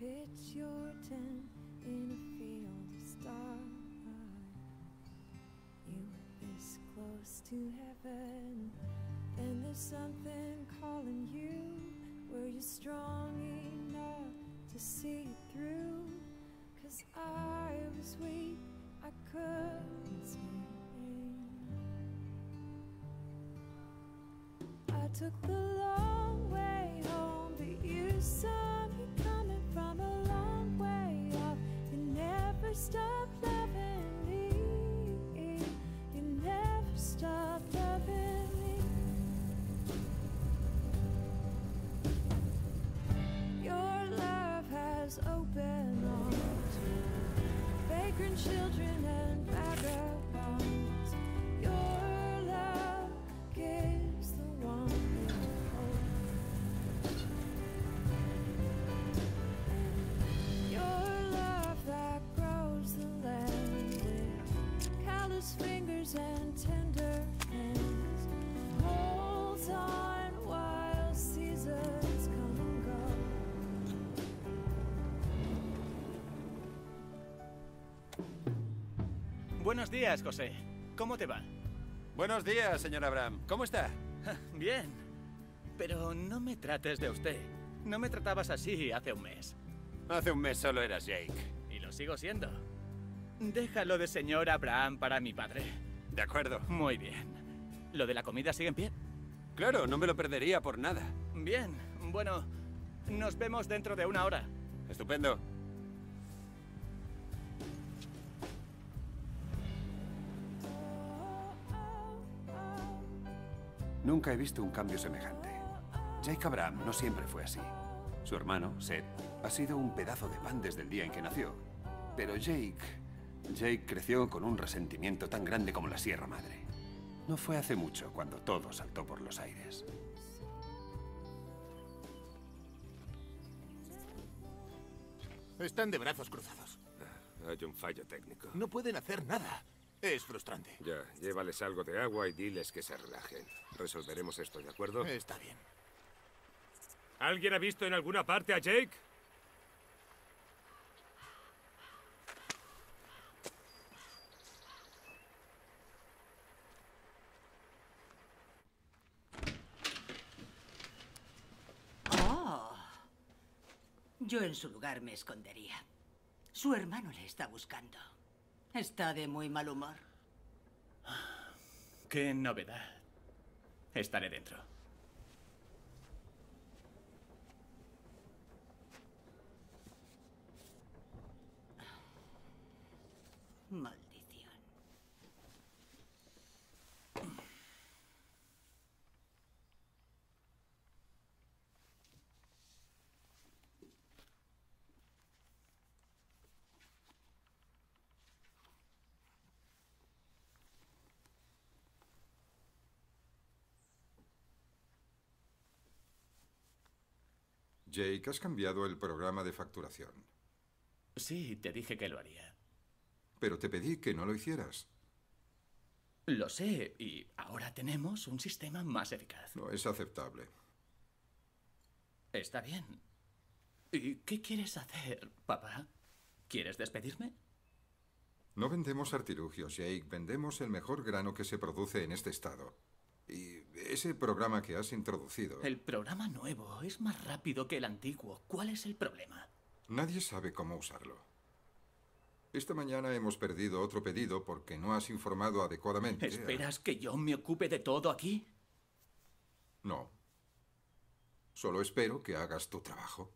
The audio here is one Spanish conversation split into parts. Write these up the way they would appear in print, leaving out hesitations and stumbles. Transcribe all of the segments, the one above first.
pitch your tent in a field of stars. You were this close to heaven, and there's something calling you. Were you strong enough to see it through? 'Cause I was weak, I couldn't see. I took the long way home, but you saw me coming from a long way off. You never stopped loving me. You never stopped loving me. Your love has opened arms, vagrant children and vagabonds. Your love gives the one hope. Your love that grows the land with callous fingers and tender hands, holds on while seasons come and go. Buenos días, José. ¿Cómo te va? Buenos días, señor Abraham. ¿Cómo está? Bien. Pero no me trates de usted. No me tratabas así hace un mes. Hace un mes solo eras Jake. Y lo sigo siendo. Déjalo de señor Abraham para mi padre. De acuerdo. Muy bien. ¿Lo de la comida sigue en pie? Claro, no me lo perdería por nada. Bien. Bueno, nos vemos dentro de una hora. Estupendo. Nunca he visto un cambio semejante. Jake Abraham no siempre fue así. Su hermano, Seth, ha sido un pedazo de pan desde el día en que nació. Pero Jake creció con un resentimiento tan grande como la Sierra Madre. No fue hace mucho cuando todo saltó por los aires. Están de brazos cruzados. Hay un fallo técnico. No pueden hacer nada. Es frustrante. Ya, llévales algo de agua y diles que se relajen. Resolveremos esto, ¿de acuerdo? Está bien. ¿Alguien ha visto en alguna parte a Jake? Oh. Yo en su lugar me escondería. Su hermano le está buscando. Está de muy mal humor. ¡Qué novedad! Estaré dentro. Maldición. Jake, has cambiado el programa de facturación. Sí, te dije que lo haría. Pero te pedí que no lo hicieras. Lo sé, y ahora tenemos un sistema más eficaz. No es aceptable. Está bien. ¿Y qué quieres hacer, papá? ¿Quieres despedirme? No vendemos artilugios, Jake. Vendemos el mejor grano que se produce en este estado. Y ese programa que has introducido... El programa nuevo es más rápido que el antiguo. ¿Cuál es el problema? Nadie sabe cómo usarlo. Esta mañana hemos perdido otro pedido porque no has informado adecuadamente. ¿Esperas que yo me ocupe de todo aquí? No. Solo espero que hagas tu trabajo.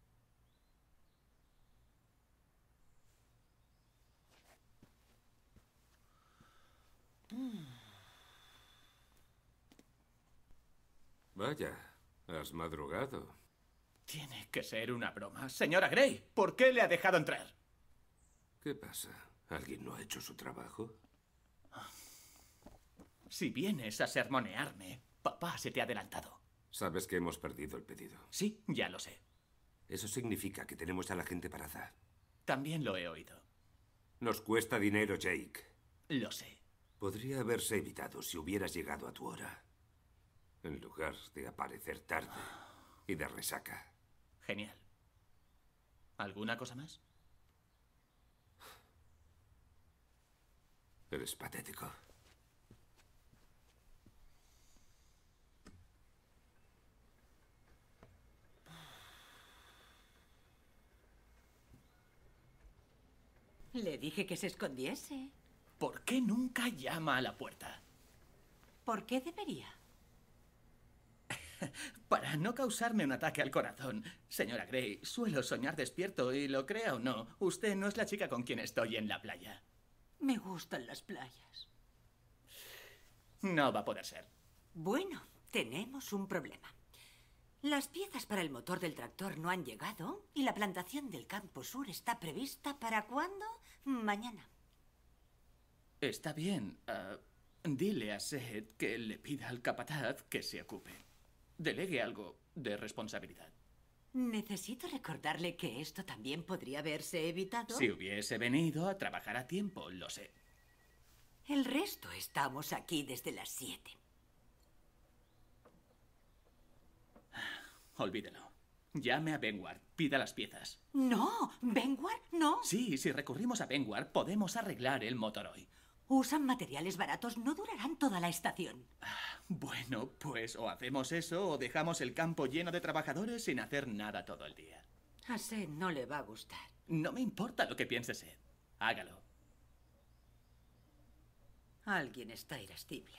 Vaya, has madrugado. Tiene que ser una broma. Señora Gray, ¿por qué le ha dejado entrar? ¿Qué pasa? ¿Alguien no ha hecho su trabajo? Si vienes a sermonearme, papá se te ha adelantado. Sabes que hemos perdido el pedido. Sí, ya lo sé. Eso significa que tenemos a la gente parada. También lo he oído. Nos cuesta dinero, Jake. Lo sé. Podría haberse evitado si hubieras llegado a tu hora. En lugar de aparecer tarde y de resaca. Genial. ¿Alguna cosa más? Eres patético. Le dije que se escondiese. ¿Por qué nunca llama a la puerta? ¿Por qué debería? Para no causarme un ataque al corazón. Señora Gray, suelo soñar despierto y lo crea o no, usted no es la chica con quien estoy en la playa. Me gustan las playas. No va a poder ser. Bueno, tenemos un problema. Las piezas para el motor del tractor no han llegado y la plantación del campo sur está prevista ¿para cuándo? Mañana. Está bien. Dile a Seth que le pida al capataz que se ocupe. Delegue algo de responsabilidad. Necesito recordarle que esto también podría haberse evitado. Si hubiese venido a trabajar a tiempo, lo sé. El resto estamos aquí desde las 7. Olvídelo. Llame a Benward, pida las piezas. No, Benward, no. Sí, si recurrimos a Benward, podemos arreglar el motor hoy. Usan materiales baratos, no durarán toda la estación. Bueno, pues o hacemos eso o dejamos el campo lleno de trabajadores sin hacer nada todo el día. A Seth no le va a gustar. No me importa lo que piense Seth. Hágalo. Alguien está irascible.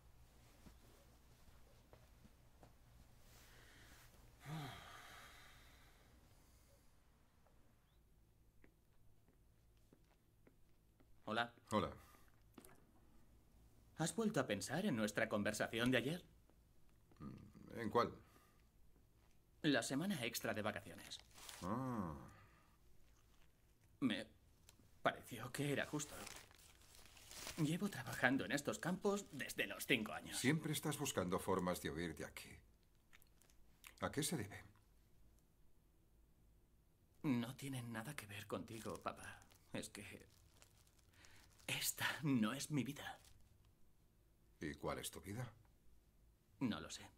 Hola. Hola. ¿Has vuelto a pensar en nuestra conversación de ayer? ¿En cuál? La semana extra de vacaciones. Ah, Me pareció que era justo. Llevo trabajando en estos campos desde los 5 años. siempre estás buscando formas de huir de aquí. ¿A qué se debe? No tienen nada que ver contigo, papá. Es que esta no es mi vida. ¿Y cuál es tu vida? No lo sé.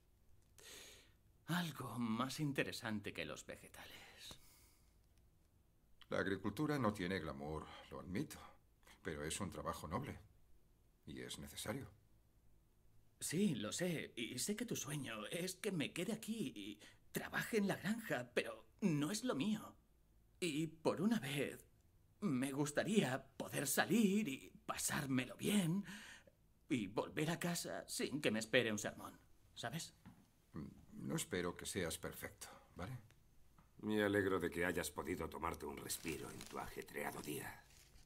Algo más interesante que los vegetales. La agricultura no tiene glamour, lo admito, pero es un trabajo noble y es necesario. Sí, lo sé. Y sé que tu sueño es que me quede aquí y trabaje en la granja, pero no es lo mío. Y por una vez me gustaría poder salir y pasármelo bien y volver a casa sin que me espere un sermón, ¿sabes? No espero que seas perfecto, ¿vale? Me alegro de que hayas podido tomarte un respiro en tu ajetreado día.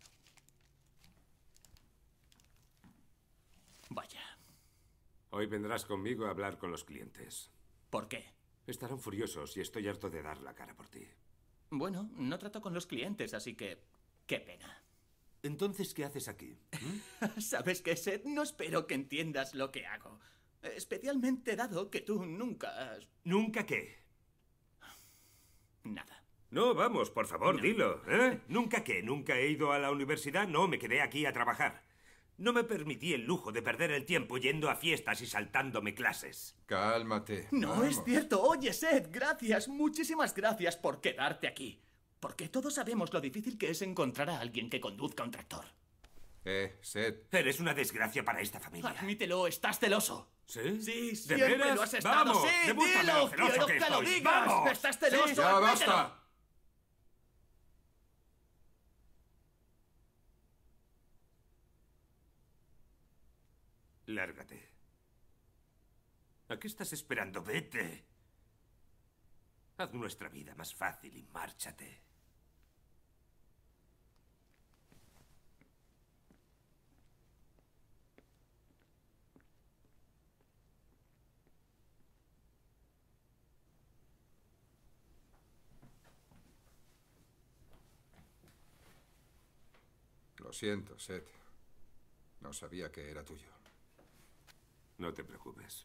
Vaya. Hoy vendrás conmigo a hablar con los clientes. ¿Por qué? Estarán furiosos y estoy harto de dar la cara por ti. Bueno, no trato con los clientes, así que qué pena. Entonces, ¿qué haces aquí? ¿Sabes qué, Seth? No espero que entiendas lo que hago. Especialmente dado que tú nunca has... ¿Nunca qué? Nada. No, vamos, por favor, No. dilo, ¿eh? ¿Nunca qué? ¿Nunca he ido a la universidad? No, me quedé aquí a trabajar. No me permití el lujo de perder el tiempo yendo a fiestas y saltándome clases. Cálmate. No vamos. es cierto. Oye, Seth, gracias. Muchísimas gracias por quedarte aquí. Porque todos sabemos lo difícil que es encontrar a alguien que conduzca un tractor. Seth. Eres una desgracia para esta familia. Admítelo, estás celoso. ¿Sí? Sí, ¿De siempre veras? lo has estado. ¡Vamos! Sí, ¡Demóstrame dilo. lo celoso Quiero que que lo estoy! digas. ¡Vamos! Estás celoso. ¡Ya admítelo. basta! Lárgate. ¿A qué estás esperando? Vete. Haz nuestra vida más fácil y márchate. Lo siento, Seth. No sabía que era tuyo. No te preocupes.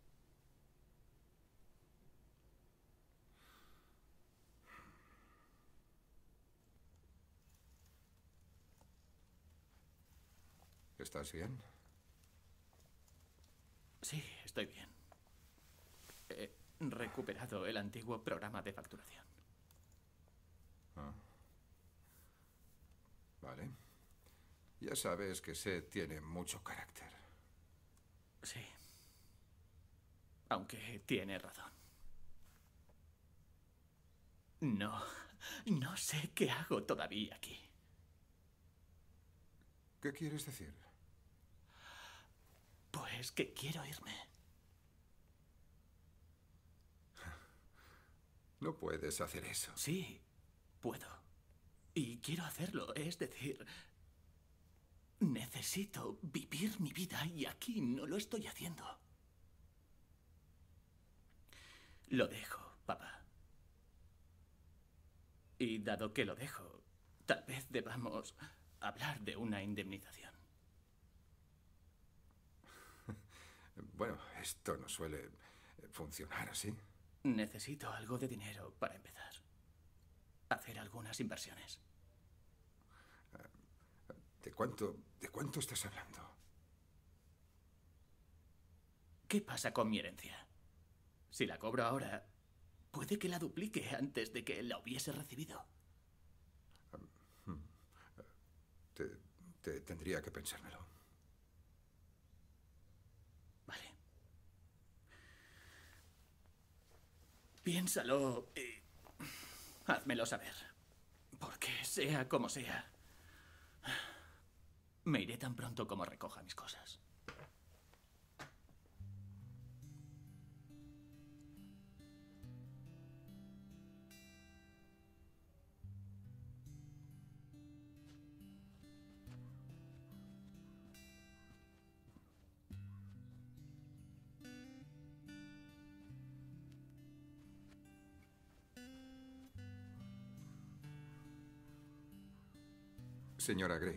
¿Estás bien? Sí, estoy bien. He recuperado el antiguo programa de facturación. Ya sabes que Seth tiene mucho carácter. Sí. Aunque tiene razón. No sé qué hago todavía aquí. ¿Qué quieres decir? Pues que quiero irme. No puedes hacer eso. Sí, puedo. Y quiero hacerlo. Es decir, necesito vivir mi vida y aquí no lo estoy haciendo. Lo dejo, papá. Y dado que lo dejo, tal vez debamos hablar de una indemnización. Bueno, esto no suele funcionar así. Necesito algo de dinero para empezar. Hacer algunas inversiones. ¿De cuánto estás hablando? ¿Qué pasa con mi herencia? Si la cobro ahora, puede que la duplique antes de que la hubiese recibido. Tendría que pensármelo. Vale. Piénsalo y házmelo saber. Porque sea como sea, me iré tan pronto como recoja mis cosas. Señora Gray,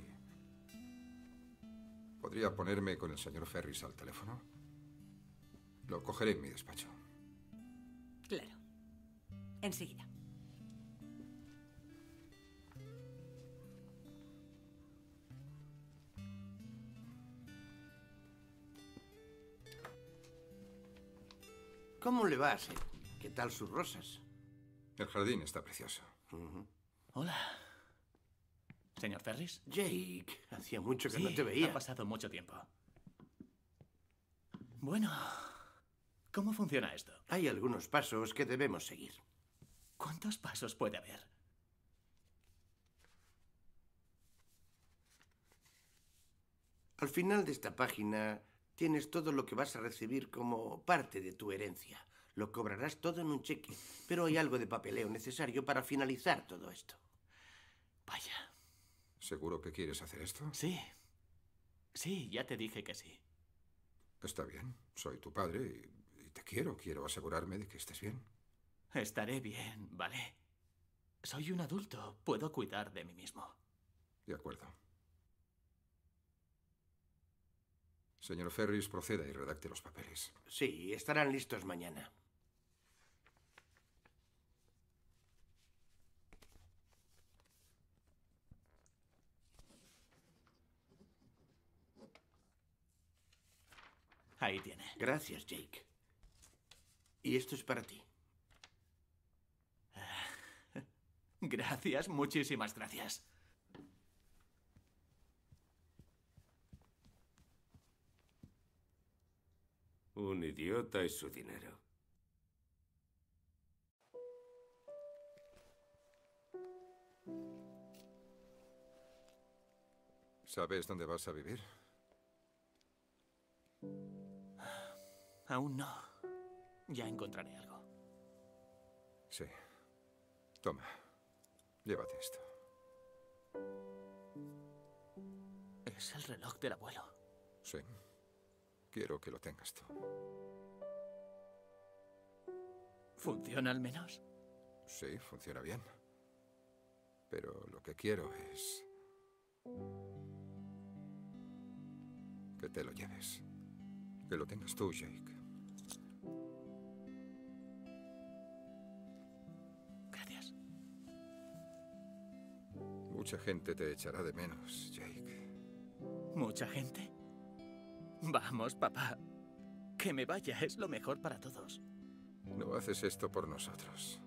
¿podría ponerme con el señor Ferris al teléfono? Lo cogeré en mi despacho. Claro. Enseguida. ¿Cómo le va a Seth? ¿Qué tal sus rosas? El jardín está precioso. Hola. ¿Señor Ferris? Jake, hacía mucho que Sí, no te veía. ha pasado mucho tiempo. Bueno, ¿cómo funciona esto? Hay algunos pasos que debemos seguir. ¿Cuántos pasos puede haber? Al final de esta página tienes todo lo que vas a recibir como parte de tu herencia. Lo cobrarás todo en un cheque, pero hay algo de papeleo necesario para finalizar todo esto. Vaya. ¿Seguro que quieres hacer esto? Sí. Sí, ya te dije que sí. Está bien. Soy tu padre y te quiero. Quiero asegurarme de que estés bien. Estaré bien, ¿vale? Soy un adulto. Puedo cuidar de mí mismo. De acuerdo. Señor Ferris, proceda y redacte los papeles. Sí, estarán listos mañana. Ahí tiene. Gracias, Jake. Y esto es para ti. Gracias, muchísimas gracias. Un idiota y su dinero. ¿Sabes dónde vas a vivir? Aún no. Ya encontraré algo. Sí. Toma. Llévate esto. Es el reloj del abuelo. Sí. Quiero que lo tengas tú. ¿Funciona al menos? Sí, funciona bien. Pero lo que quiero es que te lo lleves. Que lo tengas tú, Jake. Gracias. Mucha gente te echará de menos, Jake. ¿Mucha gente? Vamos, papá. Que me vaya es lo mejor para todos. No haces esto por nosotros.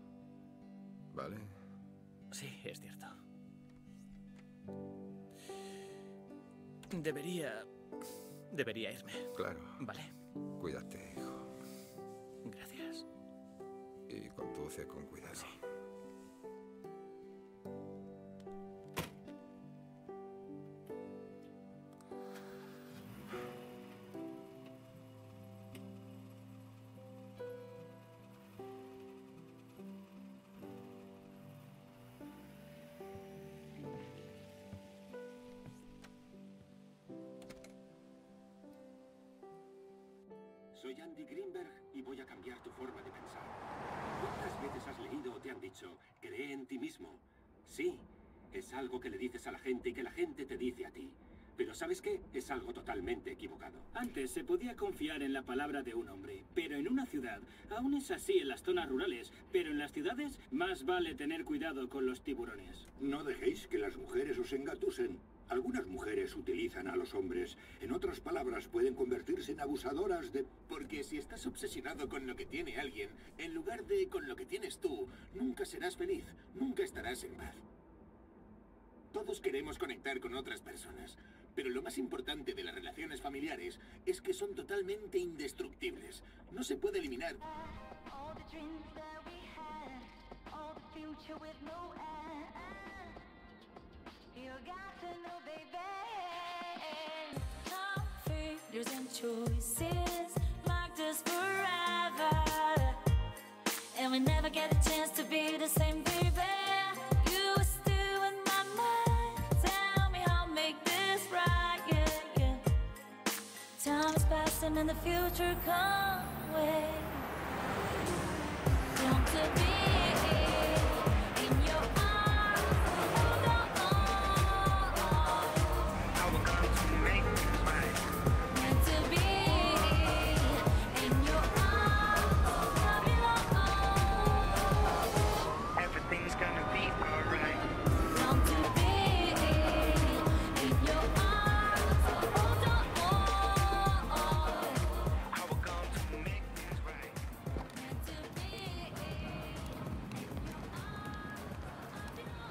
¿Vale? Sí, es cierto. Debería irme. Claro. Vale. Cuídate, hijo. Gracias. Y conduce con cuidado. Sí. Soy Andy Greenberg y voy a cambiar tu forma de pensar. ¿Cuántas veces has leído o te han dicho, cree en ti mismo? Sí, es algo que le dices a la gente y que la gente te dice a ti. Pero ¿sabes qué? Es algo totalmente equivocado. Antes se podía confiar en la palabra de un hombre, pero en una ciudad, aún es así en las zonas rurales, pero en las ciudades más vale tener cuidado con los tiburones. No dejéis que las mujeres os engatusen. Algunas mujeres utilizan a los hombres. En otras palabras, pueden convertirse en abusadoras de... Porque si estás obsesionado con lo que tiene alguien, en lugar de con lo que tienes tú, nunca serás feliz, nunca estarás en paz. Todos queremos conectar con otras personas, pero lo más importante de las relaciones familiares es que son totalmente indestructibles. No se puede eliminar. Failures and choices marked us forever, and we never get a chance to be the same, baby. You are still in my mind. Tell me how to make this right, yeah, yeah. Time is passing and the future can't wait. Want to be in your arms, hold on. How we're going to make this right. Want to be in your arms, I belong. Everything's gonna be alright. Want to be in your arms, hold on. How we're going to make this right. Want to be in your arms, I belong.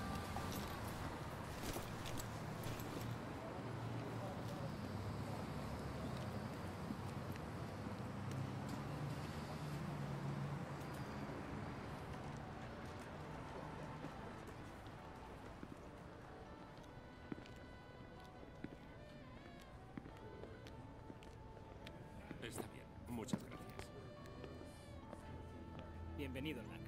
Está bien, muchas gracias. Bienvenido, Max.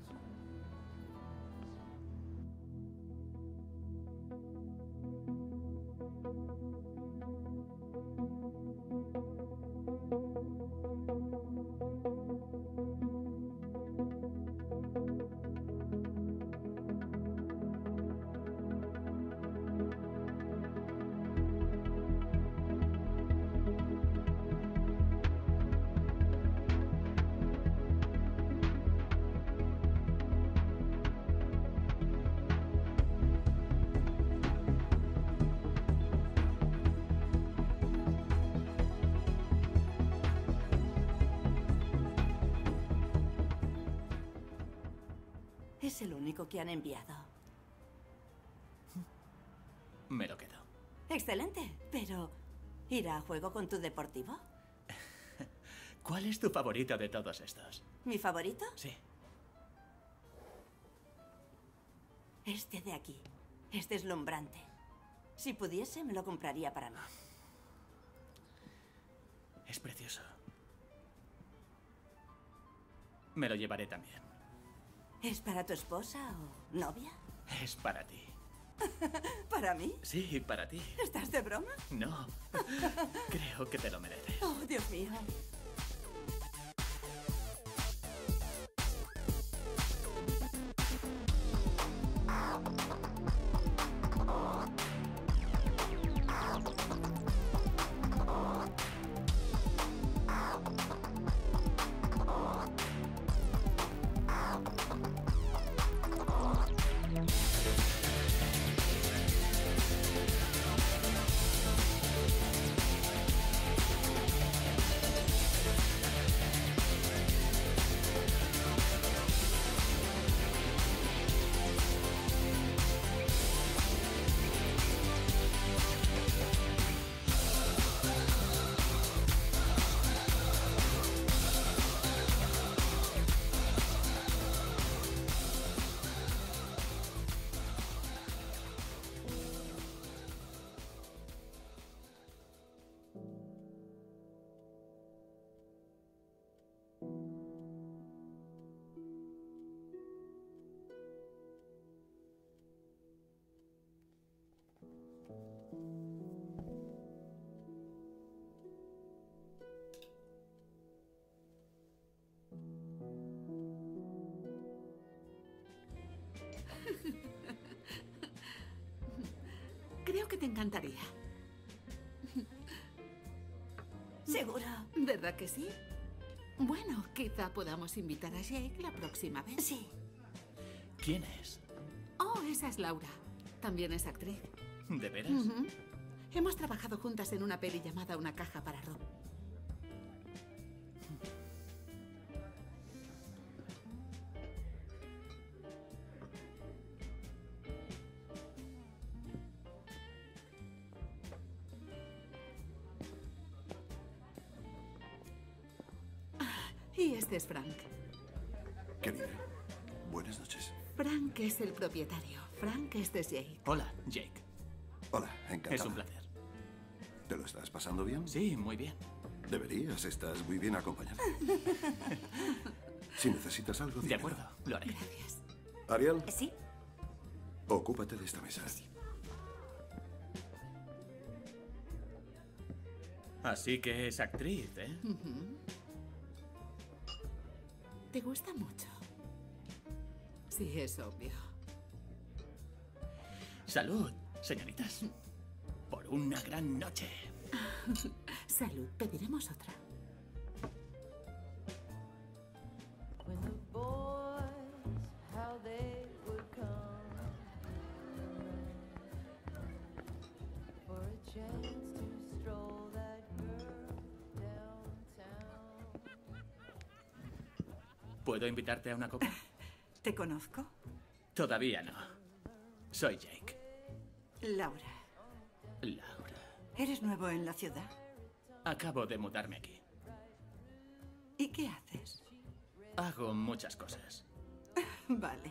Es el único que han enviado. Me lo quedo. Excelente, pero ¿irá a juego con tu deportivo? ¿Cuál es tu favorito de todos estos? ¿Mi favorito? Sí. Este de aquí. Es deslumbrante. Si pudiese, me lo compraría para mí. Es precioso. Me lo llevaré también. ¿Es para tu esposa o novia? Es para ti. ¿Para mí? Sí, para ti. ¿Estás de broma? No. Creo que te lo mereces. Oh, Dios mío. encantaría. ¿Seguro? ¿Verdad que sí? Bueno, quizá podamos invitar a Jake la próxima vez. Sí. ¿Quién es? Oh, esa es Laura. También es actriz. ¿De veras? Hemos trabajado juntas en una peli llamada Una caja para Rob. Y este es Frank. Querida, buenas noches. Frank es el propietario. Frank, este es Jake. Hola, Jake. Hola, encantado. Es un placer. ¿Te lo estás pasando bien? Sí, muy bien. Deberías, estás muy bien acompañado. Si necesitas algo, De acuerdo, lo haré. Gracias. Ariel, ¿Sí? ocúpate de esta mesa. Así que es actriz, ¿eh? ¿Te gusta mucho? Sí, es obvio. Salud, señoritas. Por una gran noche. Salud, pediremos otra. When the boys, how they would come for a chance to stroll that girl downtown. ¿Puedo invitarte a una copa? ¿Te conozco? Todavía no. Soy Jake. Laura. Laura. ¿Eres nuevo en la ciudad? Acabo de mudarme aquí. ¿Y qué haces? Hago muchas cosas. Vale.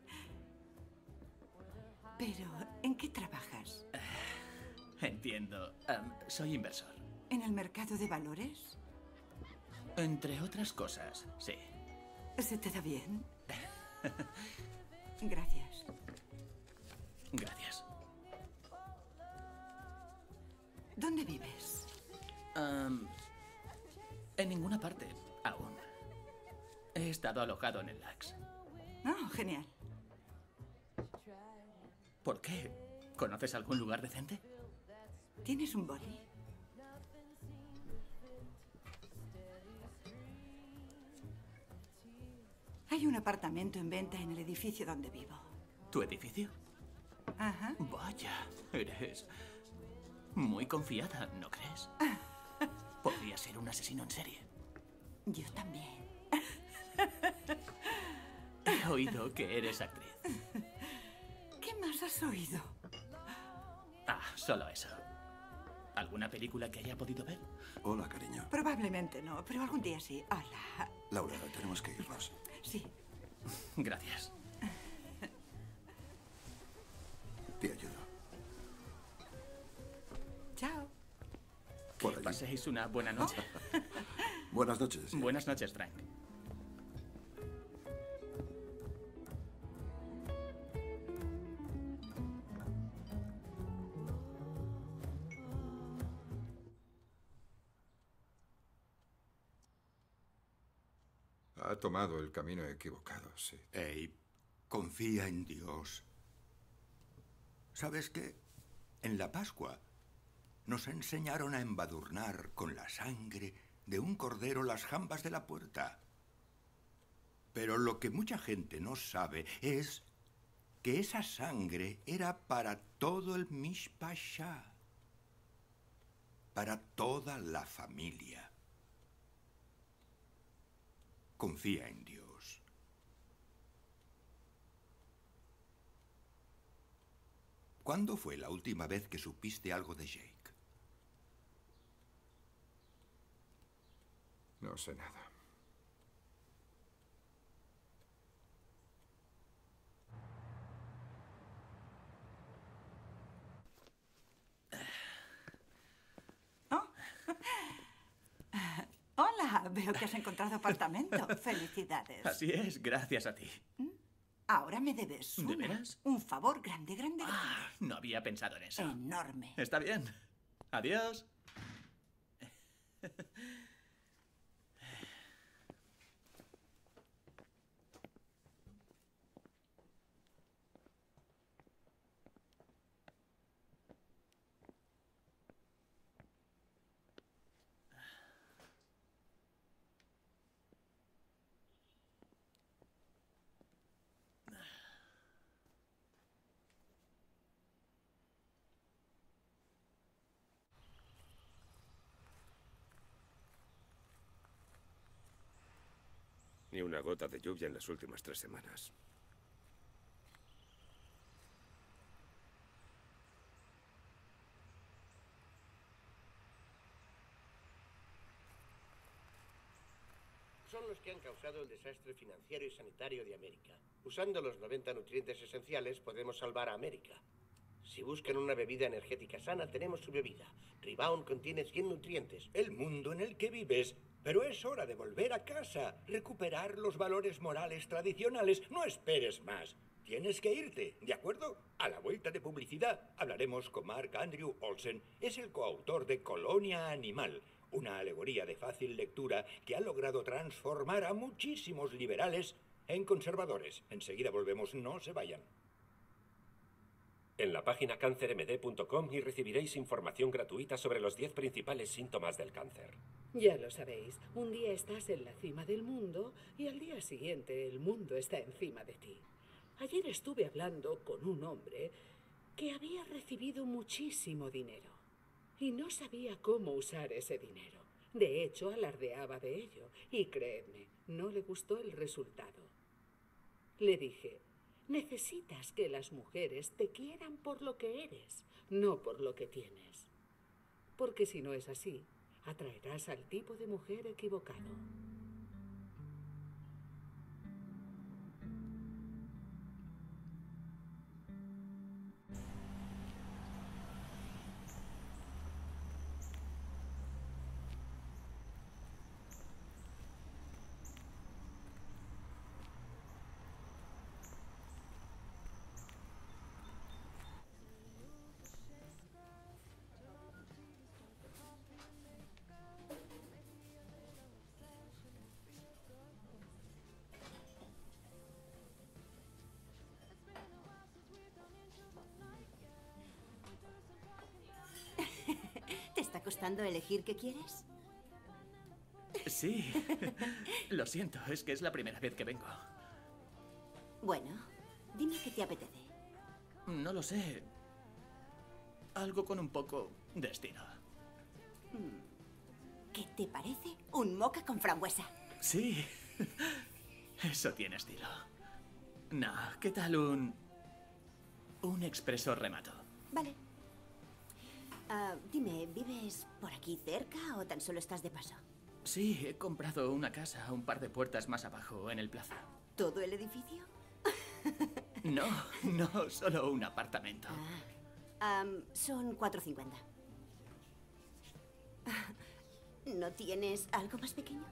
Pero, ¿en qué trabajas? Entiendo. Soy inversor. ¿En el mercado de valores? Entre otras cosas, sí. ¿Se te da bien? Gracias. Gracias. ¿Dónde vives? En ninguna parte, aún. He estado alojado en el Lax. Oh, genial. ¿Por qué? ¿Conoces algún lugar decente? ¿Tienes un boli? Hay un apartamento en venta en el edificio donde vivo. ¿Tu edificio? Ajá. Vaya, eres muy confiada, ¿no crees? Podría ser un asesino en serie. Yo también. He oído que eres actriz. ¿Qué más has oído? Solo eso. ¿Alguna película que haya podido ver? Hola, cariño. Probablemente no, pero algún día sí. Hola. Laura, tenemos que irnos. Sí. Gracias. Te ayudo. Chao. Por allí. Paséis una buena noche. Buenas noches. Buenas noches, Frank. Ha tomado el camino equivocado, sí. Hey, confía en Dios. ¿Sabes qué? En la Pascua nos enseñaron a embadurnar con la sangre de un cordero las jambas de la puerta. Pero lo que mucha gente no sabe es que esa sangre era para todo el Mishpashá, para toda la familia. Confía en Dios. ¿Cuándo fue la última vez que supiste algo de Jake? No sé nada. Hola, veo que has encontrado apartamento. Felicidades. Así es, gracias a ti. Ahora me debes ¿De veras? un favor grande, grande, grande. No había pensado en eso. Enorme. Está bien. Adiós. Ni una gota de lluvia en las últimas 3 semanas. Son los que han causado el desastre financiero y sanitario de América. Usando los 90 nutrientes esenciales podemos salvar a América. Si buscan una bebida energética sana, tenemos su bebida. Rebound contiene 100 nutrientes. El mundo en el que vives. Pero es hora de volver a casa, recuperar los valores morales tradicionales. No esperes más. Tienes que irte, ¿de acuerdo? A la vuelta de publicidad hablaremos con Mark Andrew Olsen. Es el coautor de Colonia Animal, una alegoría de fácil lectura que ha logrado transformar a muchísimos liberales en conservadores. Enseguida volvemos, no se vayan. En la página cancermd.com y recibiréis información gratuita sobre los 10 principales síntomas del cáncer. Ya lo sabéis, un día estás en la cima del mundo y al día siguiente el mundo está encima de ti. Ayer estuve hablando con un hombre que había recibido muchísimo dinero y no sabía cómo usar ese dinero. De hecho, alardeaba de ello y créedme, no le gustó el resultado. Le dije: necesitas que las mujeres te quieran por lo que eres, no por lo que tienes. Porque si no es así, atraerás al tipo de mujer equivocado. ¿Te está costando elegir qué quieres? Sí. Lo siento, es que es la primera vez que vengo. Bueno, dime qué te apetece. No lo sé. Algo con un poco de estilo. ¿Qué te parece? Un moca con frambuesa. Sí. Eso tiene estilo. No, ¿qué tal un expreso remato? Vale. Dime, ¿vives por aquí cerca o tan solo estás de paso? Sí, he comprado una casa un par de puertas más abajo, en el plaza. ¿Todo el edificio? No, no, solo un apartamento. Son 4,50. ¿No tienes algo más pequeño?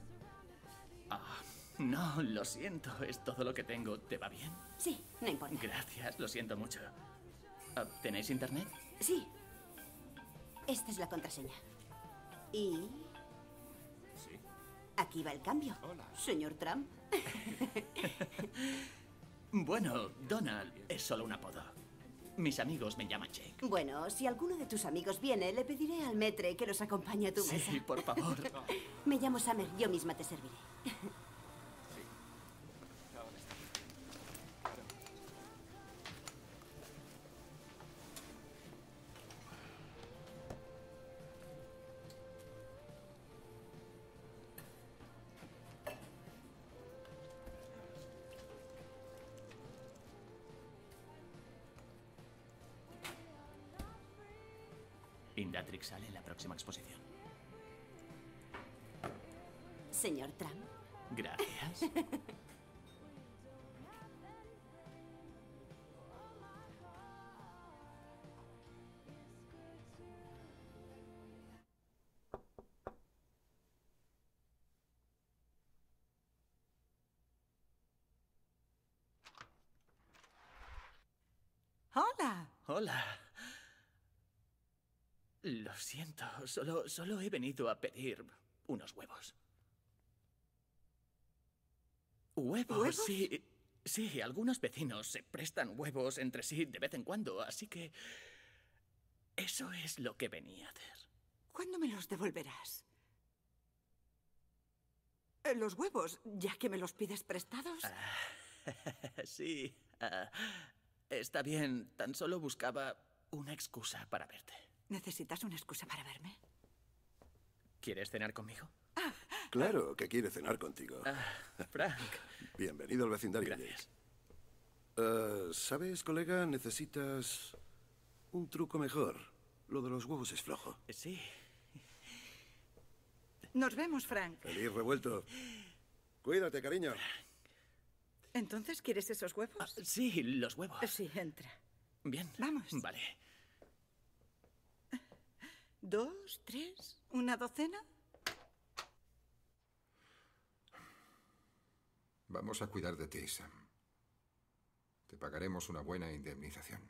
No, lo siento, es todo lo que tengo. ¿Te va bien? Sí, no importa. Gracias, lo siento mucho. ¿Tenéis internet? Sí. Esta es la contraseña. Y... Sí. aquí va el cambio. Hola. Señor Trump. Bueno, Donald es solo un apodo. Mis amigos me llaman Jake. Bueno, si alguno de tus amigos viene, le pediré al maître que los acompañe a tu mesa. Sí, por favor. Me llamo Summer, yo misma te serviré. Indatrix sale en la próxima exposición. Señor Trump. Gracias. Hola. Hola. Lo siento, solo he venido a pedir unos huevos. ¿Huevos? ¿Huevos? Sí. Sí, algunos vecinos se prestan huevos entre sí de vez en cuando, así que... eso es lo que venía a hacer. ¿Cuándo me los devolverás? ¿Los huevos, ya que me los pides prestados? Sí. Está bien, tan solo buscaba una excusa para verte. ¿Necesitas una excusa para verme? ¿Quieres cenar conmigo? Claro, que quiere cenar contigo. Frank. Bienvenido al vecindario. Gracias. ¿Sabes, colega? Necesitas un truco mejor. Lo de los huevos es flojo. Sí. Nos vemos, Frank. Feliz revuelto. Cuídate, cariño. ¿Entonces quieres esos huevos? Sí, los huevos. Sí, entra. Bien. Vamos. Vale. 2, 3, ¿una docena? Vamos a cuidar de ti, Sam. Te pagaremos una buena indemnización.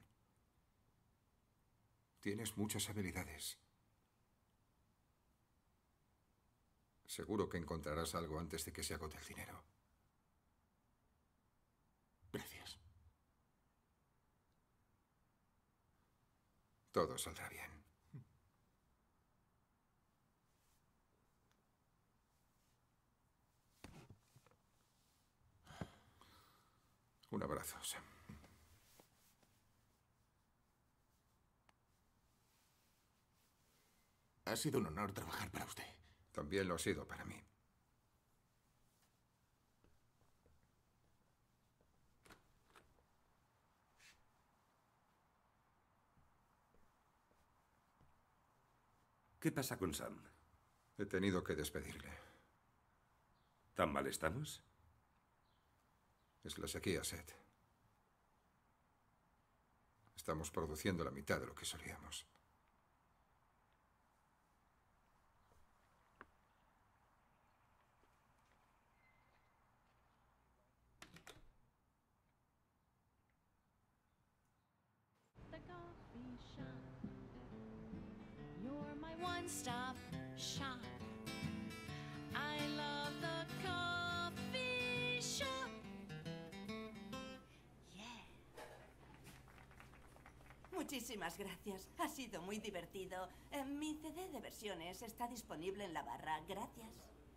Tienes muchas habilidades. Seguro que encontrarás algo antes de que se agote el dinero. Gracias. Todo saldrá bien. Un abrazo, Sam. Ha sido un honor trabajar para usted. También lo ha sido para mí. ¿Qué pasa con Sam? He tenido que despedirle. ¿Tan mal estamos? Es la sequía, Seth. Estamos produciendo la mitad de lo que solíamos. You're my one-stop shop. I love the coffee shop. Muchísimas gracias. Ha sido muy divertido. Mi CD de versiones está disponible en la barra. Gracias.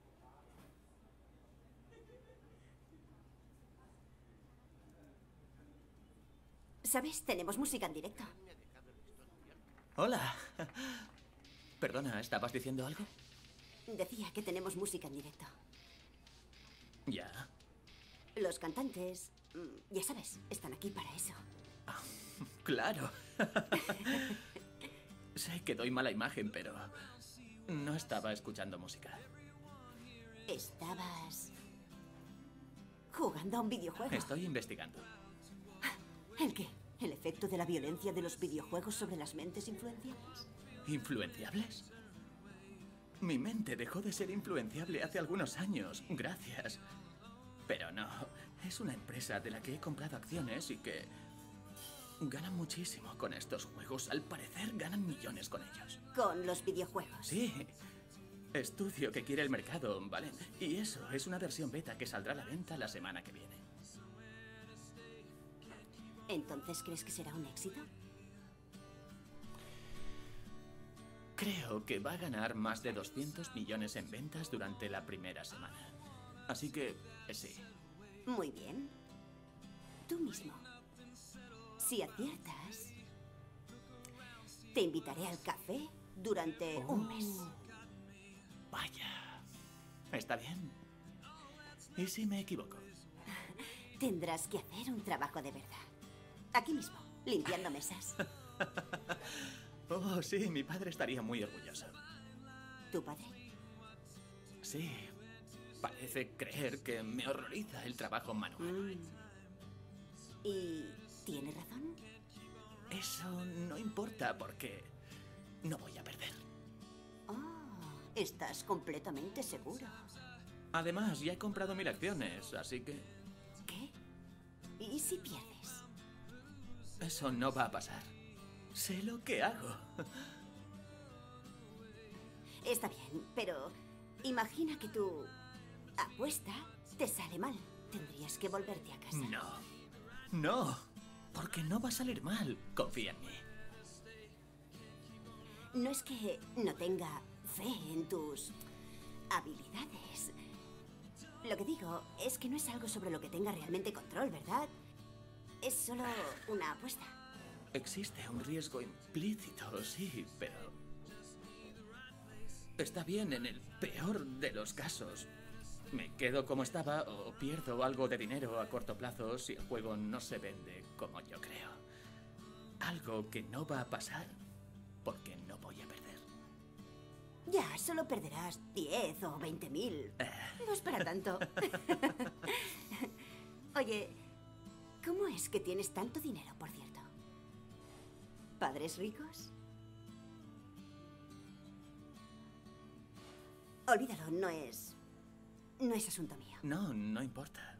¿Sabes? Tenemos música en directo. Hola. Perdona, ¿estabas diciendo algo? Decía que tenemos música en directo. Ya. Los cantantes, ya sabes, están aquí para eso. Claro. Sé que doy mala imagen, pero no estaba escuchando música. ¿Estabas jugando a un videojuego? Estoy investigando. ¿El qué? ¿El efecto de la violencia de los videojuegos sobre las mentes influenciables? ¿Influenciables? Mi mente dejó de ser influenciable hace algunos años, gracias. Pero no, es una empresa de la que he comprado acciones y que ganan muchísimo con estos juegos. Al parecer ganan millones con ellos. ¿Con los videojuegos? Sí. Estudio que quiere el mercado, ¿vale? Y eso es una versión beta que saldrá a la venta la semana que viene. ¿Entonces crees que será un éxito? Creo que va a ganar más de 200 millones en ventas durante la primera semana. Así que, sí. Muy bien. Tú mismo. Si aciertas, te invitaré al café durante un mes. Vaya. Está bien. ¿Y si me equivoco? Tendrás que hacer un trabajo de verdad. Aquí mismo, limpiando mesas. Oh, sí, mi padre estaría muy orgulloso. ¿Tu padre? Sí. Parece creer que me horroriza el trabajo manual. ¿Y tiene razón? Eso no importa porque no voy a perder. Oh, estás completamente seguro. Además, ya he comprado 1000 acciones, así que... ¿Qué? ¿Y si pierdes? Eso no va a pasar. Sé lo que hago. Está bien, pero imagina que tu apuesta te sale mal. Tendrías que volverte a casa. No. No. Porque no va a salir mal. Confía en mí. No es que no tenga fe en tus habilidades. Lo que digo es que no es algo sobre lo que tenga realmente control, ¿verdad? Es solo una apuesta. Existe un riesgo implícito, sí, pero... está bien en el peor de los casos. Me quedo como estaba o pierdo algo de dinero a corto plazo si el juego no se vende como yo creo. Algo que no va a pasar porque no voy a perder. Ya, solo perderás 10 o 20.000. No es para tanto. Oye, ¿cómo es que tienes tanto dinero, por cierto? ¿Padres ricos? Olvídalo, no es asunto mío. No, no importa.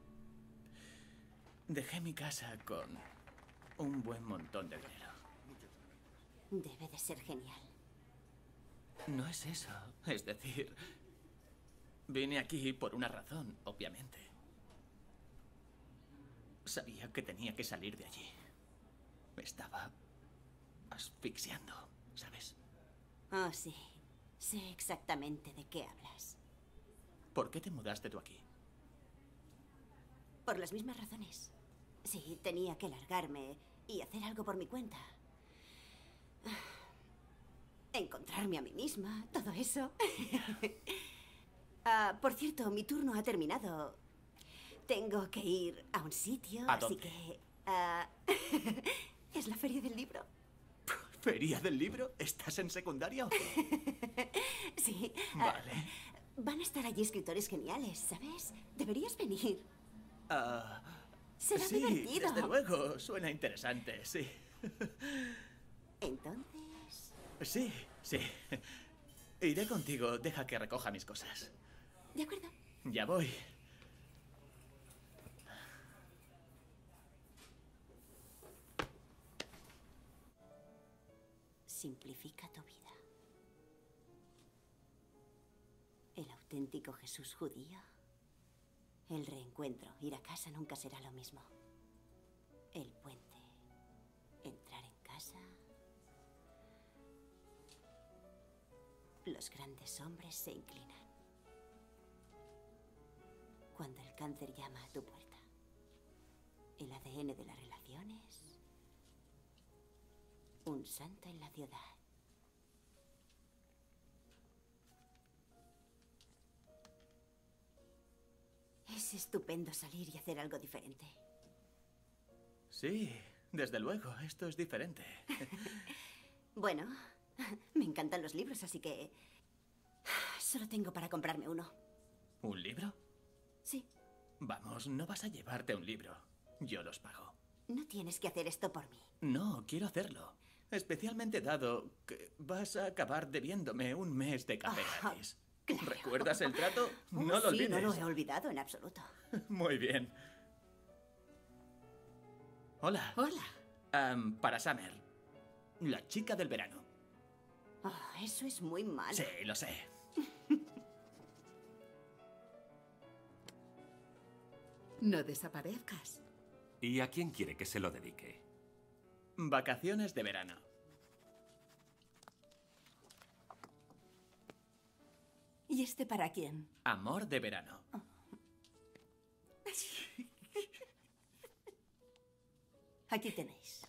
Dejé mi casa con un buen montón de dinero. Debe de ser genial. No es eso. Es decir, vine aquí por una razón, obviamente. Sabía que tenía que salir de allí. Me estaba asfixiando, ¿sabes? Oh, sí. Sé exactamente de qué hablas. ¿Por qué te mudaste tú aquí? Por las mismas razones. Sí, tenía que largarme y hacer algo por mi cuenta. Encontrarme a mí misma, todo eso. Por cierto, mi turno ha terminado. Tengo que ir a un sitio, ¿A así dónde? que... ¿Es la feria del libro? ¿Feria del libro? ¿Estás en secundaria o qué? Sí. Vale. Van a estar allí escritores geniales, ¿sabes? Deberías venir. Será Sí, divertido. desde luego. Suena interesante, sí. Entonces... Sí, sí. Iré contigo. Deja que recoja mis cosas. De acuerdo. Ya voy. Simplifica tu vida. El auténtico Jesús judío. El reencuentro. Ir a casa nunca será lo mismo. El puente. Entrar en casa. Los grandes hombres se inclinan. Cuando el cáncer llama a tu puerta. El ADN de las relaciones. Un santo en la ciudad. Es estupendo salir y hacer algo diferente. Sí, desde luego. Esto es diferente. Bueno, me encantan los libros, así que... Solo tengo para comprarme uno. ¿Un libro? Sí. Vamos, no vas a llevarte un libro. Yo los pago. No tienes que hacer esto por mí. No, quiero hacerlo. Especialmente dado que vas a acabar debiéndome un mes de café gratis. Claro. ¿Recuerdas el trato? Oh, No lo sí, olvides. no lo he olvidado en absoluto. Muy bien. Hola. Hola. Para Summer. La chica del verano. Oh, eso es muy malo. Sí, lo sé. No desaparezcas. ¿Y a quién quiere que se lo dedique? Vacaciones de verano. ¿Y este para quién? Amor de verano. Aquí tenéis.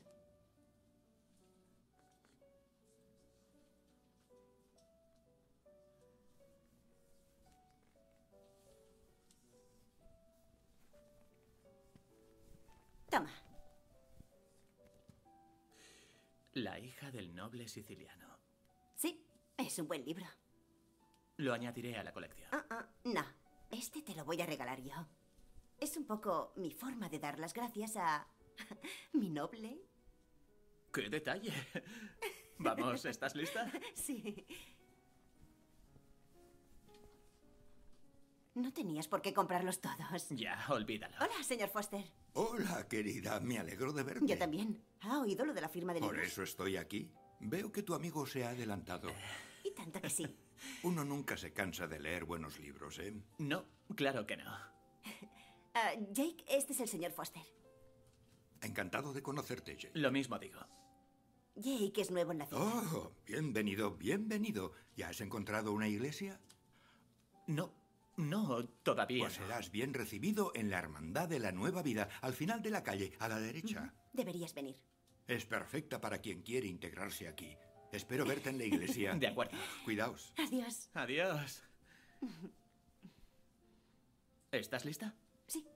Toma. La hija del noble siciliano. Sí, es un buen libro. Lo añadiré a la colección. No, este te lo voy a regalar yo. Es un poco mi forma de dar las gracias a mi noble. ¡Qué detalle! Vamos, ¿estás lista? Sí. No tenías por qué comprarlos todos. Ya, olvídalo. Hola, señor Foster. Hola, querida. Me alegro de verte. Yo también. ¿Ha oído lo de la firma de Por libros? eso estoy aquí. Veo que tu amigo se ha adelantado. Y tanto que sí. Uno nunca se cansa de leer buenos libros, ¿eh? No, claro que no. Jake, este es el señor Foster. Encantado de conocerte, Jake. Lo mismo digo. Jake es nuevo en la ciudad. Oh, bienvenido, bienvenido. ¿Ya has encontrado una iglesia? No, todavía. Pues serás bien recibido en la Hermandad de la Nueva Vida, al final de la calle, a la derecha. Deberías venir. Es perfecta para quien quiere integrarse aquí. Espero verte en la iglesia. De acuerdo. Cuidaos. Adiós. Adiós. ¿Estás lista? Sí.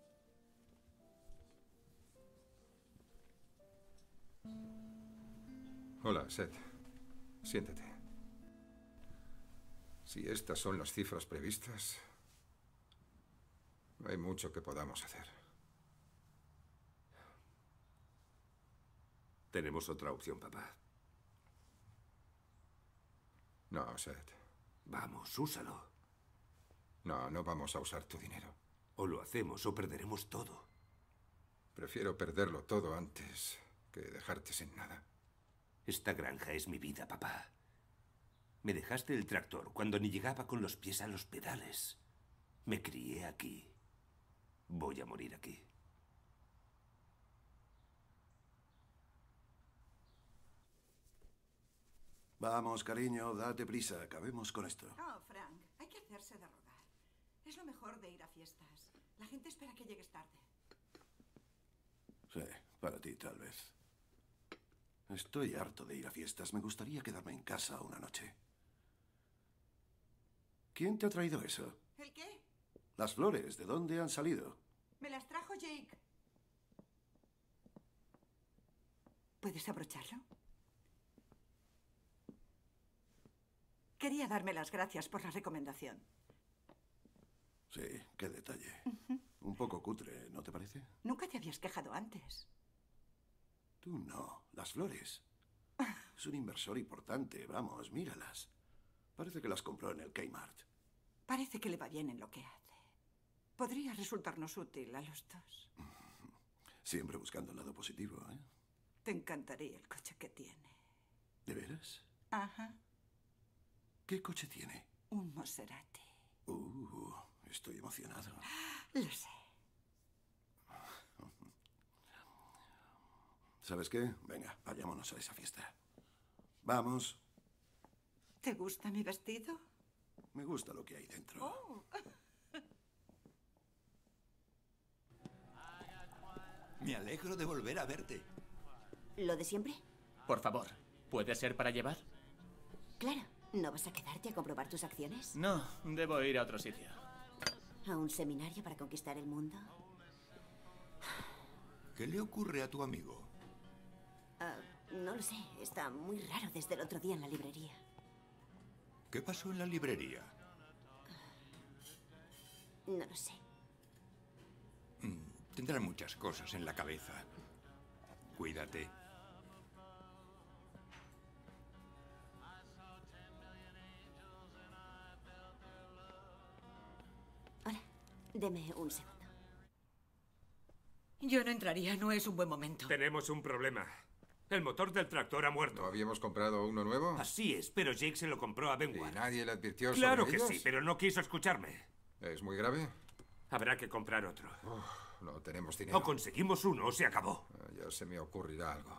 Hola, Seth. Siéntate. Si estas son las cifras previstas, no hay mucho que podamos hacer. Tenemos otra opción, papá. No, Seth. Vamos, úsalo. No, no vamos a usar tu dinero. O lo hacemos o perderemos todo. Prefiero perderlo todo antes que dejarte sin nada. Esta granja es mi vida, papá. Me dejaste el tractor cuando ni llegaba con los pies a los pedales. Me crié aquí. Voy a morir aquí. Vamos, cariño, date prisa. Acabemos con esto. Oh, Frank, hay que hacerse de rogar. Es lo mejor de ir a fiestas. La gente espera que llegues tarde. Sí, para ti tal vez. Estoy harto de ir a fiestas. Me gustaría quedarme en casa una noche. ¿Quién te ha traído eso? ¿El qué? Las flores, ¿de dónde han salido? Me las trajo Jake. ¿Puedes abrocharlo? Quería darme las gracias por la recomendación. Sí, qué detalle. Un poco cutre, ¿no te parece? Nunca te habías quejado antes. Tú no, las flores. Es un inversor importante, vamos, míralas. Parece que las compró en el Kmart. Parece que le va bien en lo que hace. Podría resultarnos útil a los dos. Siempre buscando el lado positivo, ¿eh? Te encantaría el coche que tiene. ¿De veras? Ajá. ¿Qué coche tiene? Un Maserati. Estoy emocionado. Lo sé. ¿Sabes qué? Venga, vayámonos a esa fiesta. Vamos. ¿Te gusta mi vestido? Me gusta lo que hay dentro. Oh. Me alegro de volver a verte. ¿Lo de siempre? Por favor, ¿puede ser para llevar? Claro. ¿No vas a quedarte a comprobar tus acciones? No, debo ir a otro sitio. ¿A un seminario para conquistar el mundo? ¿Qué le ocurre a tu amigo? No lo sé. Está muy raro desde el otro día en la librería. ¿Qué pasó en la librería? No lo sé. Tendrá muchas cosas en la cabeza. Cuídate. Hola. Deme un segundo. Yo no entraría, no es un buen momento. Tenemos un problema. El motor del tractor ha muerto. ¿No habíamos comprado uno nuevo? Así es, pero Jake se lo compró a Benward. ¿Y nadie le advirtió Claro sobre que ellos? sí, pero no quiso escucharme. ¿Es muy grave? Habrá que comprar otro. No tenemos dinero. O conseguimos uno o se acabó. Ya se me ocurrirá algo.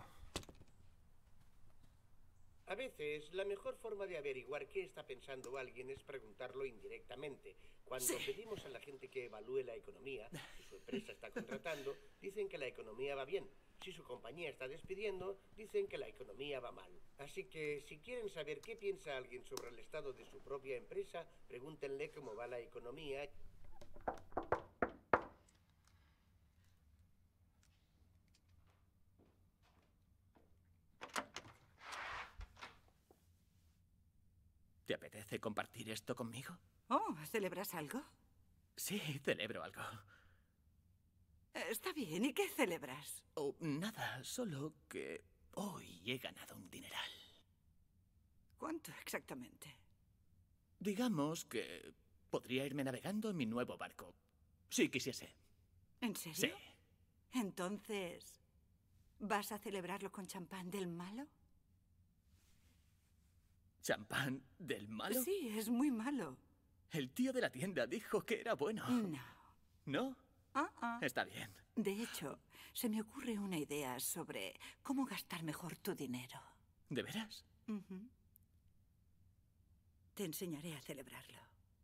A veces, la mejor forma de averiguar qué está pensando alguien es preguntarlo indirectamente. Cuando pedimos a la gente que evalúe la economía, si su empresa está contratando, dicen que la economía va bien. Si su compañía está despidiendo, dicen que la economía va mal. Así que, si quieren saber qué piensa alguien sobre el estado de su propia empresa, pregúntenle cómo va la economía. ¿Te apetece compartir esto conmigo? Oh, ¿celebras algo? Sí, celebro algo. Está bien, ¿y qué celebras? Oh, nada, solo que hoy he ganado un dineral. ¿Cuánto exactamente? Digamos que podría irme navegando en mi nuevo barco, si quisiese. ¿En serio? Sí. Entonces, ¿vas a celebrarlo con champán del malo? ¿Champán del malo? Sí, es muy malo. El tío de la tienda dijo que era bueno. No. ¿No? Está bien. De hecho, se me ocurre una idea sobre cómo gastar mejor tu dinero. ¿De veras? Te enseñaré a celebrarlo.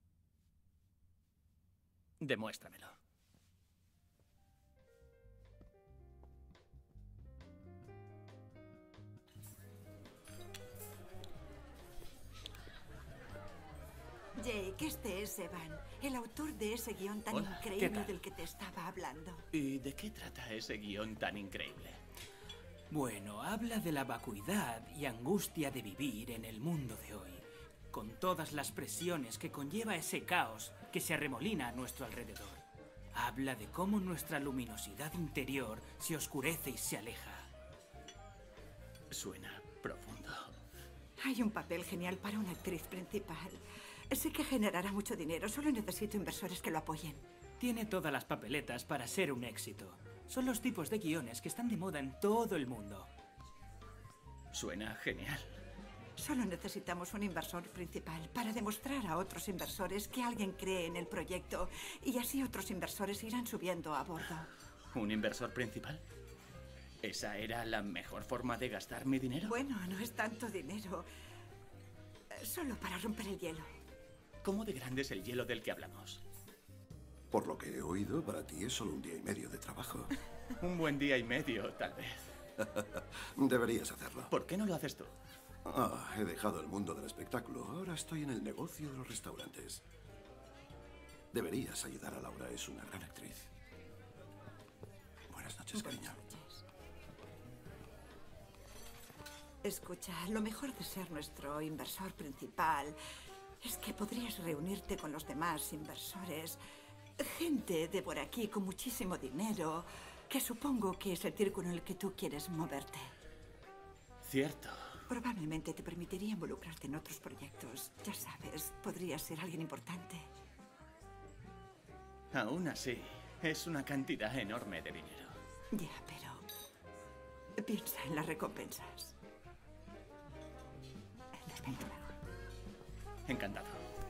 Demuéstramelo. Jake, este es Evan, el autor de ese guión tan Hola, ¿qué increíble tal? del que te estaba hablando. ¿Y de qué trata ese guión tan increíble? Bueno, habla de la vacuidad y angustia de vivir en el mundo de hoy, con todas las presiones que conlleva ese caos que se arremolina a nuestro alrededor. Habla de cómo nuestra luminosidad interior se oscurece y se aleja. Suena profundo. Hay un papel genial para una actriz principal. Sé que generará mucho dinero, solo necesito inversores que lo apoyen. Tiene todas las papeletas para ser un éxito. Son los tipos de guiones que están de moda en todo el mundo. Suena genial. Solo necesitamos un inversor principal para demostrar a otros inversores que alguien cree en el proyecto y así otros inversores irán subiendo a bordo. ¿Un inversor principal? ¿Esa era la mejor forma de gastar mi dinero? Bueno, no es tanto dinero. Solo para romper el hielo. ¿Cómo de grande es el hielo del que hablamos? Por lo que he oído, para ti es solo un día y medio de trabajo. Un buen día y medio, tal vez. Deberías hacerlo. ¿Por qué no lo haces tú? He dejado el mundo del espectáculo. Ahora estoy en el negocio de los restaurantes. Deberías ayudar a Laura. Es una gran actriz. Buenas noches, cariño. Escucha, lo mejor de ser nuestro inversor principal es que podrías reunirte con los demás inversores. Gente de por aquí con muchísimo dinero, que supongo que es el círculo en el que tú quieres moverte. Cierto. Probablemente te permitiría involucrarte en otros proyectos. Ya sabes, podrías ser alguien importante. Aún así, es una cantidad enorme de dinero. Ya, pero piensa en las recompensas. Nos vemos luego. Encantado.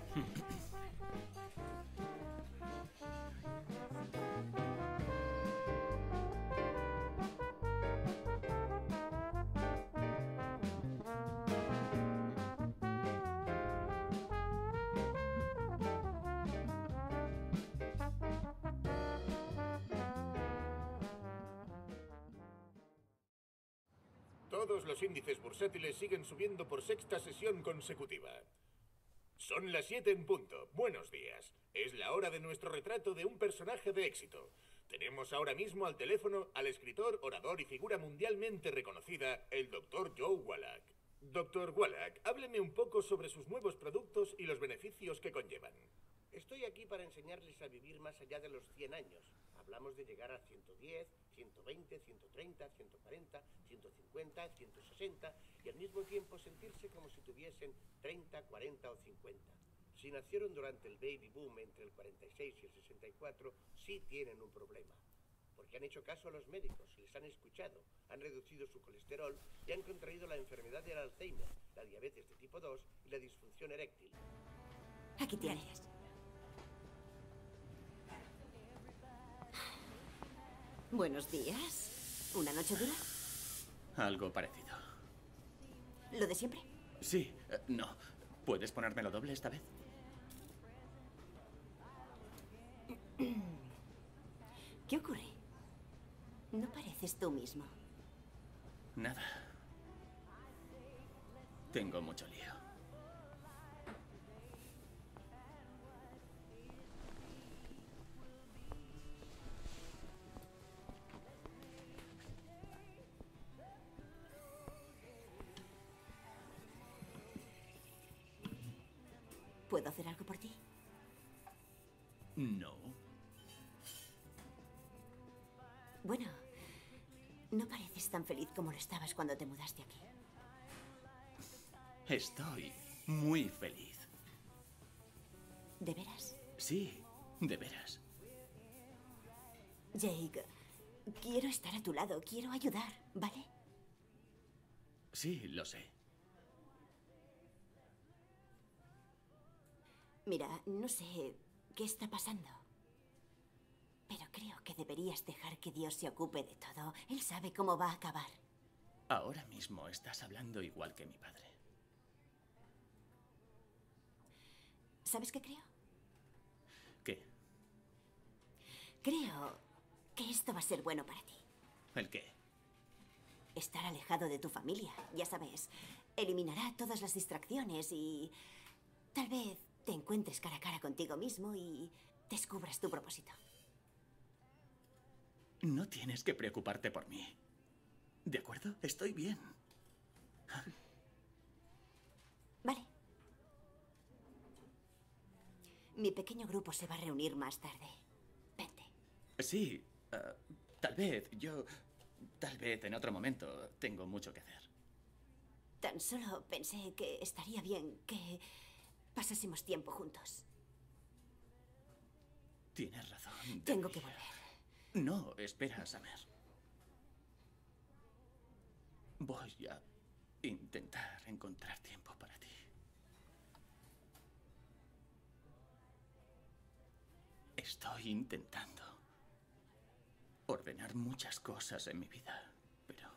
Todos los índices bursátiles siguen subiendo por sexta sesión consecutiva. Son las 7 en punto. Buenos días. Es la hora de nuestro retrato de un personaje de éxito. Tenemos ahora mismo al teléfono al escritor, orador y figura mundialmente reconocida, el Dr. Joe Wallach. Dr. Wallach, hábleme un poco sobre sus nuevos productos y los beneficios que conllevan. Estoy aquí para enseñarles a vivir más allá de los 100 años. Hablamos de llegar a 110, 120, 130, 140, 150, 160 y al mismo tiempo sentirse como si tuviesen 30, 40 o 50. Si nacieron durante el baby boom entre el 46 y el 64, sí tienen un problema. Porque han hecho caso a los médicos, les han escuchado, han reducido su colesterol y han contraído la enfermedad del Alzheimer, la diabetes de tipo 2 y la disfunción eréctil. Aquí tienes. Buenos días. ¿Una noche dura? Algo parecido. ¿Lo de siempre? Sí, no. ¿Puedes ponérmelo doble esta vez? ¿Qué ocurre? No pareces tú mismo. Nada. Tengo mucho lío. ¿Puedo hacer algo por ti? No. Bueno, no pareces tan feliz como lo estabas cuando te mudaste aquí. Estoy muy feliz. ¿De veras? Sí, de veras. Jake, quiero estar a tu lado, quiero ayudar, ¿vale? Sí, lo sé. Mira, no sé qué está pasando, pero creo que deberías dejar que Dios se ocupe de todo. Él sabe cómo va a acabar. Ahora mismo estás hablando igual que mi padre. ¿Sabes qué creo? ¿Qué? Creo que esto va a ser bueno para ti. ¿El qué? Estar alejado de tu familia, ya sabes. Eliminará todas las distracciones y tal vez te encuentres cara a cara contigo mismo y descubras tu propósito. No tienes que preocuparte por mí. ¿De acuerdo? Estoy bien. Vale. Mi pequeño grupo se va a reunir más tarde. Vente. Sí, tal vez en otro momento. Tengo mucho que hacer. Tan solo pensé que estaría bien que pasásemos tiempo juntos. Tienes razón. Tengo que volver. No, espera, Summer. Voy a intentar encontrar tiempo para ti. Estoy intentando ordenar muchas cosas en mi vida, pero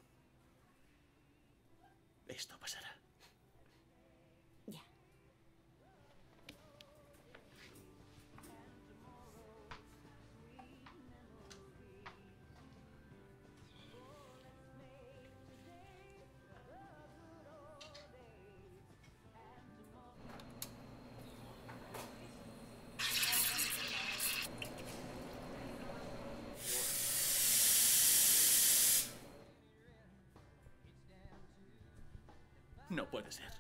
esto pasará. Ya. No puede ser.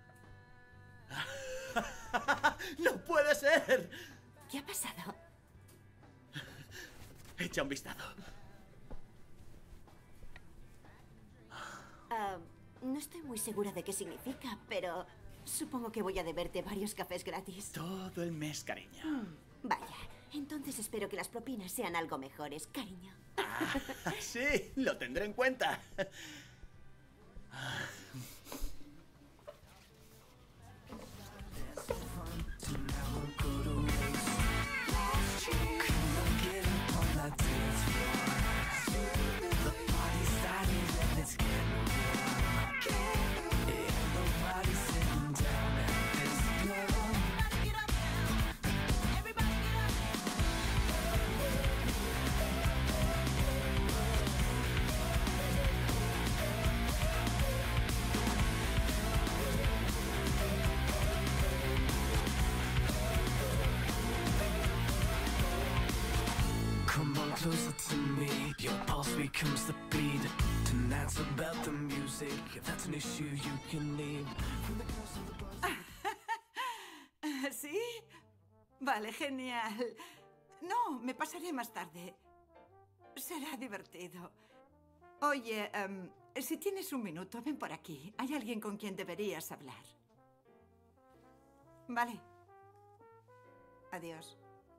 ¡No puede ser! ¿Qué ha pasado? Echa un vistazo. No estoy muy segura de qué significa, pero supongo que voy a deberte varios cafés gratis. Todo el mes, cariño. Vaya, entonces espero que las propinas sean algo mejores, cariño. Sí, lo tendré en cuenta. Come on closer to me, your pulse becomes the beat. Tonight's about the music, if that's an issue you can leave. ¿Sí? Vale, genial. No, me pasaré más tarde. Será divertido. Oye, si tienes un minuto, ven por aquí. Hay alguien con quien deberías hablar. Vale. Adiós.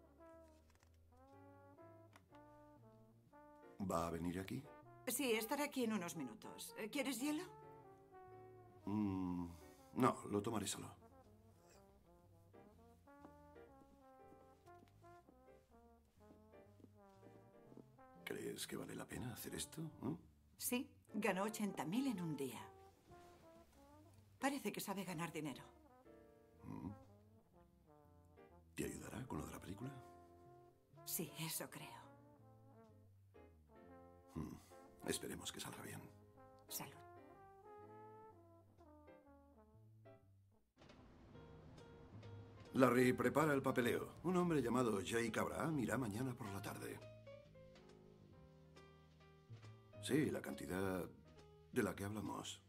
¿Va a venir aquí? Sí, estaré aquí en unos minutos. ¿Quieres hielo? No, lo tomaré solo. ¿Crees que vale la pena hacer esto? Sí, ganó 80.000 en un día. Parece que sabe ganar dinero. ¿Te ayudará con lo de la película? Sí, eso creo. Esperemos que salga bien. Salud. Larry, prepara el papeleo. Un hombre llamado Jake Abraham irá mañana por la tarde. Sí, la cantidad de la que hablamos.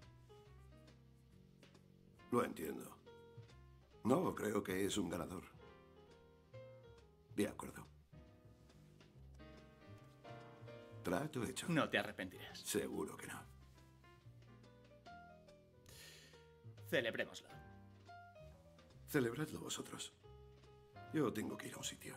Lo entiendo. No, creo que es un ganador. De acuerdo. Trato hecho. No te arrepentirás. Seguro que no. Celebrémoslo. Celebradlo vosotros. Yo tengo que ir a un sitio.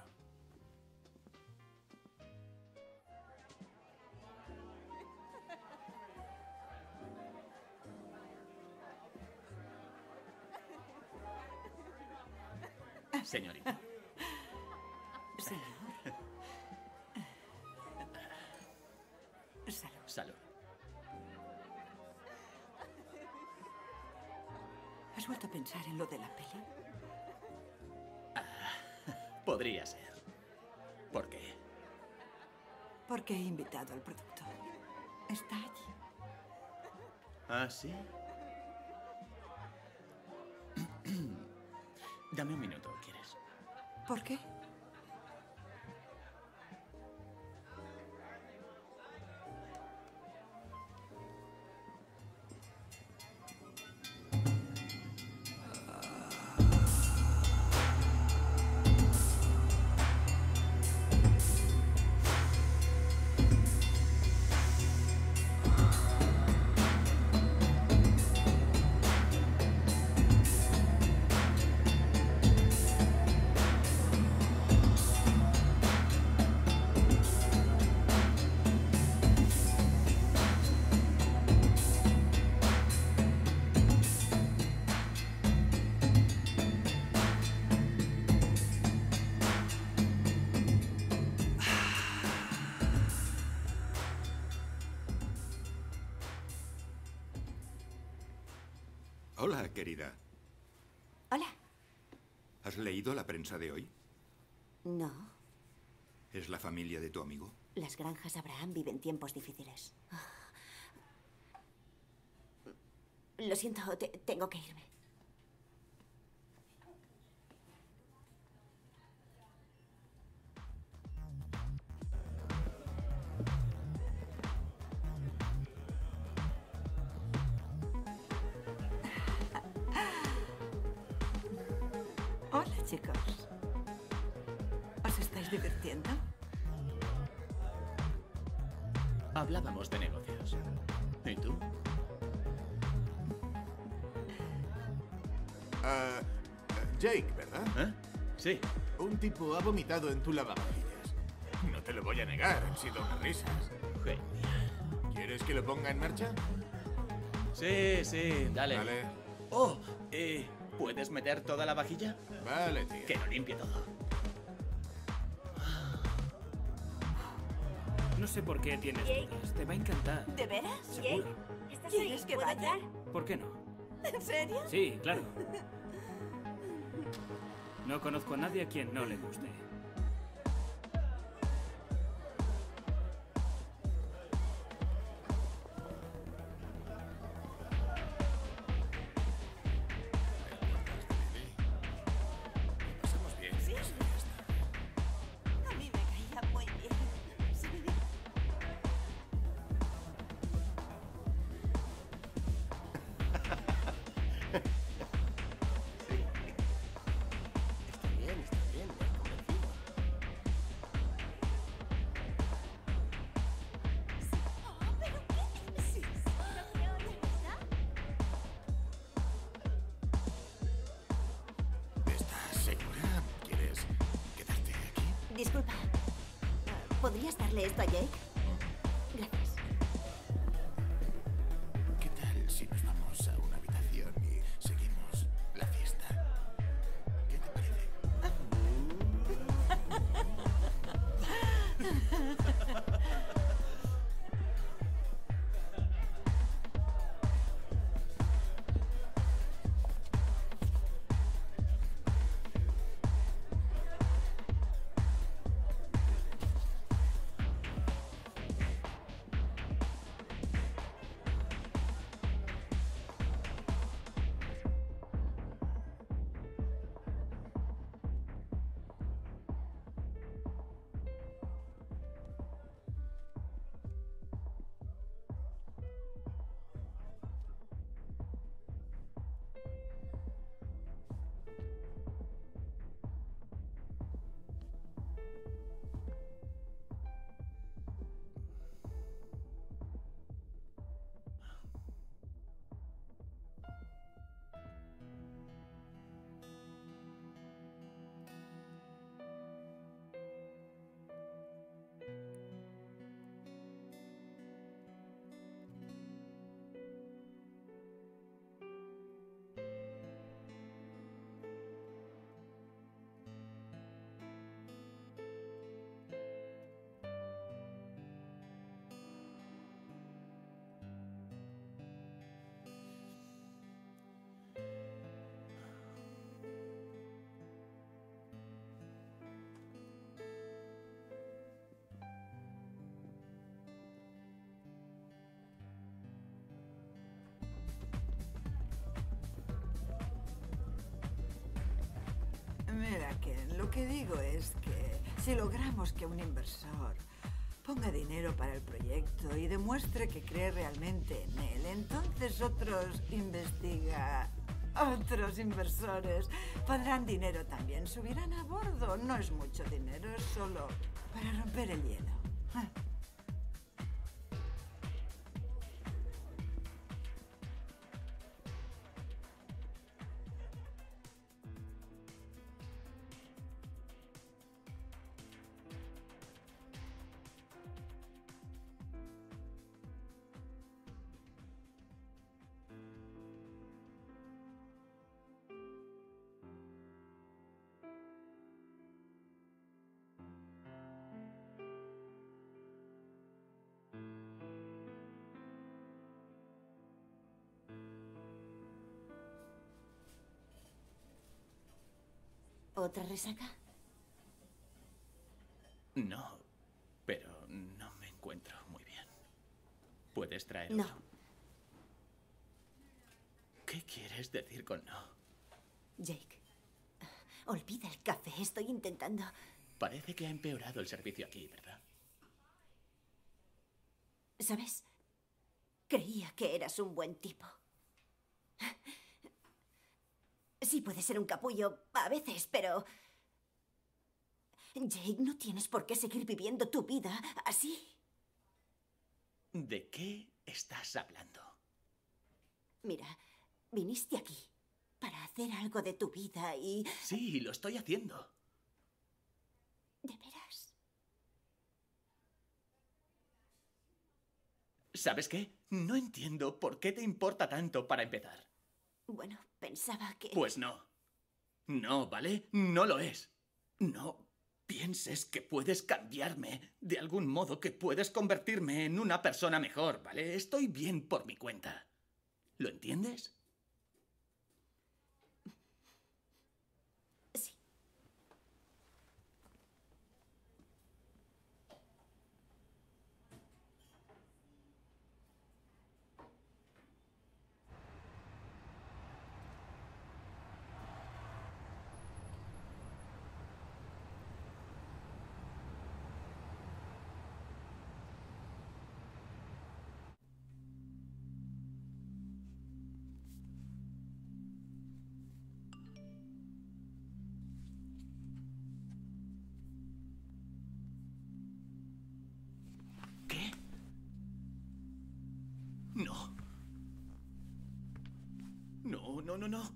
Señorita. Señor. Salud. Salud. ¿Has vuelto a pensar en lo de la peli? Podría ser. ¿Por qué? Porque he invitado al productor. Está allí. ¿Ah, sí? Dame un minuto, ¿quieres? ¿Por qué? Hola, querida. Hola. ¿Has leído la prensa de hoy? No, ¿Es la familia de tu amigo? las granjas Abraham viven tiempos difíciles. Lo siento, tengo que irme. Hola, chicos. ¿Os estáis divirtiendo? Hablábamos de negocios. ¿Y tú? Jake, ¿verdad? ¿Eh? Sí. Un tipo ha vomitado en tu lavavajillas. No te lo voy a negar, han sido unas risas. Genial. ¿Quieres que lo ponga en marcha? Sí, sí, dale. Vale. Oh, ¿puedes meter toda la vajilla? Vale, tío. Que lo limpie todo. No sé por qué tienes dudas. Te va a encantar. ¿De veras? Seguro. ¿Quieres que vaya? ¿Por qué no? ¿En serio? Sí, claro. No conozco a nadie a quien no le guste. Pasamos bien. Sí. A mí me caía muy bien. Sí. Está bien, me has convencido. ¿Estás segura? ¿Quieres quedarte aquí? Disculpa, ¿podrías darle esto a Jake? Gracias. ¿Qué tal si nos vamos a una habitación y seguimos la fiesta? ¿Qué te parece? saquen. Lo que digo es que si logramos que un inversor ponga dinero para el proyecto y demuestre que cree realmente en él, entonces otros inversores pondrán dinero también. Subirán a bordo. No es mucho dinero, es solo para romper el hielo. ¿Otra resaca? No, pero no me encuentro muy bien. ¿Puedes traer otro? No. ¿Qué quieres decir con no? Jake, olvida el café. Estoy intentando... Parece que ha empeorado el servicio aquí, ¿verdad? ¿Sabes? Creía que eras un buen tipo. Sí, puede ser un capullo a veces, pero... Jake, no tienes por qué seguir viviendo tu vida así. ¿De qué estás hablando? Mira, viniste aquí para hacer algo de tu vida y... Sí, lo estoy haciendo. ¿De veras? ¿Sabes qué? No entiendo por qué te importa tanto para empezar. Bueno, pensaba que... Pues no. No, ¿vale? No lo es. No pienses que puedes cambiarme de algún modo, que puedes convertirme en una persona mejor, ¿vale? Estoy bien por mi cuenta. ¿Lo entiendes? Sí. No. No, no, no, no.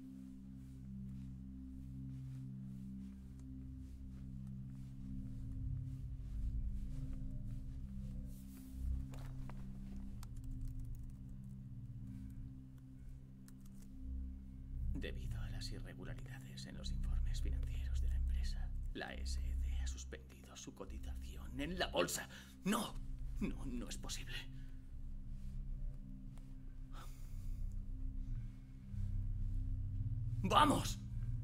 Debido a las irregularidades en los informes financieros de la empresa, la SEC ha suspendido su cotización en la bolsa. No, no, no es posible. ¡Vamos!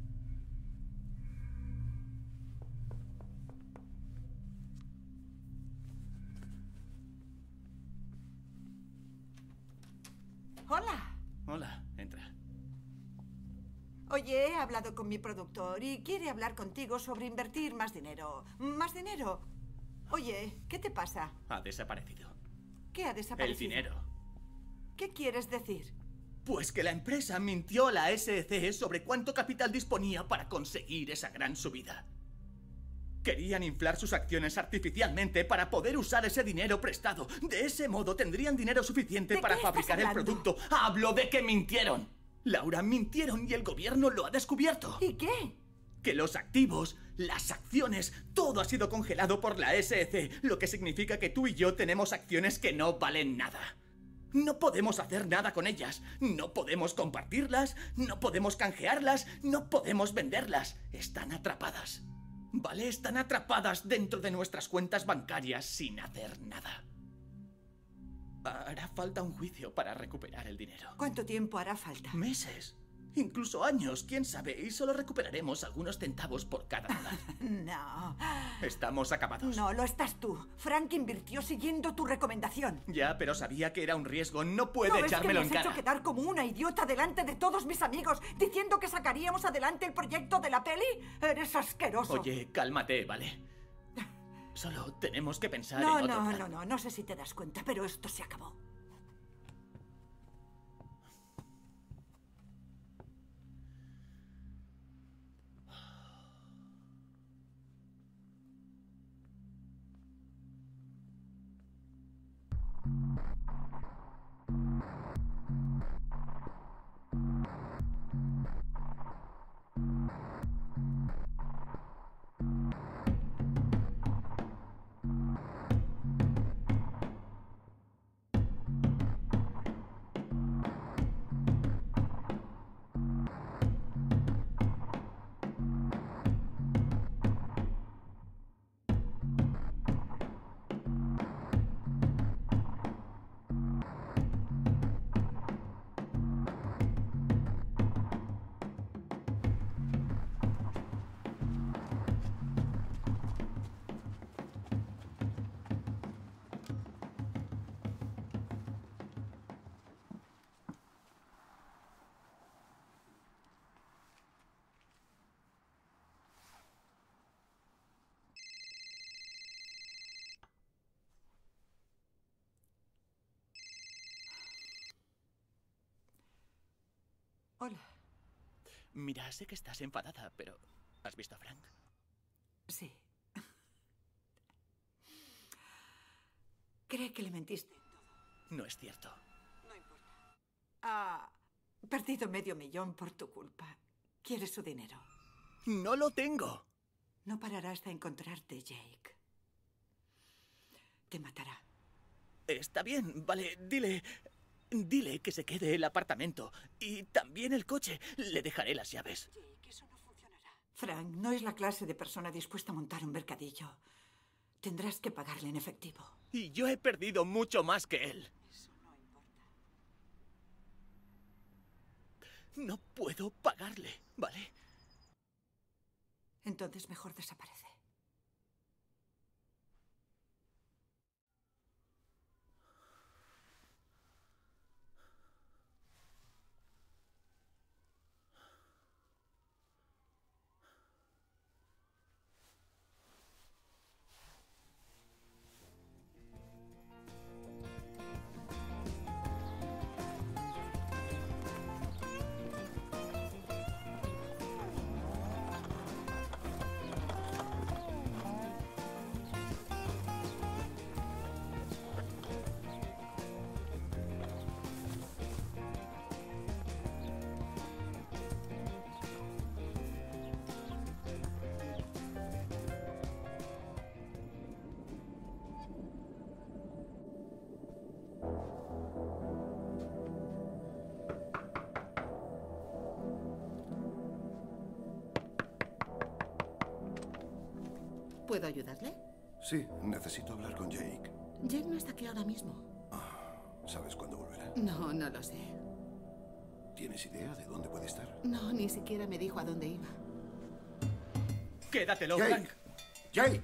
Hola. Hola, entra. Oye, he hablado con mi productor y quiere hablar contigo sobre invertir más dinero. ¿Más dinero? Oye, ¿qué te pasa? Ha desaparecido. ¿Qué ha desaparecido? El dinero. ¿Qué quieres decir? Pues que la empresa mintió a la SEC sobre cuánto capital disponía para conseguir esa gran subida. Querían inflar sus acciones artificialmente para poder usar ese dinero prestado. De ese modo tendrían dinero suficiente para fabricar el producto. ¡Hablo de que mintieron! Laura, mintieron y el gobierno lo ha descubierto. ¿Y qué? Que los activos, las acciones, todo ha sido congelado por la SEC, lo que significa que tú y yo tenemos acciones que no valen nada. No podemos hacer nada con ellas, no podemos compartirlas, no podemos canjearlas, no podemos venderlas. Están atrapadas. ¿Vale? Están atrapadas dentro de nuestras cuentas bancarias sin hacer nada. Hará falta un juicio para recuperar el dinero. ¿Cuánto tiempo hará falta? Meses. Incluso años, quién sabe, y solo recuperaremos algunos centavos por cada dólar. No. Estamos acabados. No, lo estás tú. Frank invirtió siguiendo tu recomendación. Ya, pero sabía que era un riesgo. No puede ¿No echármelo en ves que me has cara. hecho quedar como una idiota delante de todos mis amigos, diciendo que sacaríamos adelante el proyecto de la peli? Eres asqueroso. Oye, cálmate, ¿vale? Solo tenemos que pensar No, en otro no, plan. no sé si te das cuenta, pero esto se acabó. Hola. Mira, sé que estás enfadada, pero ¿has visto a Frank? Sí. Cree que le mentiste. No es cierto. Ha perdido $500,000 por tu culpa. ¿Quieres su dinero? ¡No lo tengo! No parará hasta encontrarte, Jake. Te matará. Está bien, vale, Dile que se quede el apartamento. Y también el coche. Le dejaré las llaves. Jake, eso no funcionará. Frank no es la clase de persona dispuesta a montar un mercadillo. Tendrás que pagarle en efectivo. Y yo he perdido mucho más que él. Eso no importa. No puedo pagarle, ¿vale? Entonces mejor desaparece. ¿Puedo ayudarle? Sí, necesito hablar con Jake. Jake no está aquí ahora mismo. ¿Sabes cuándo volverá? No, no lo sé. ¿Tienes idea de dónde puede estar? No, ni siquiera me dijo a dónde iba. Quédatelo, Jake. Frank. ¡Jake!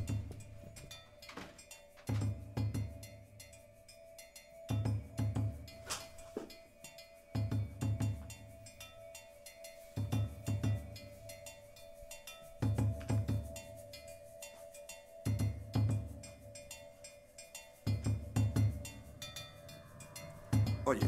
Oye.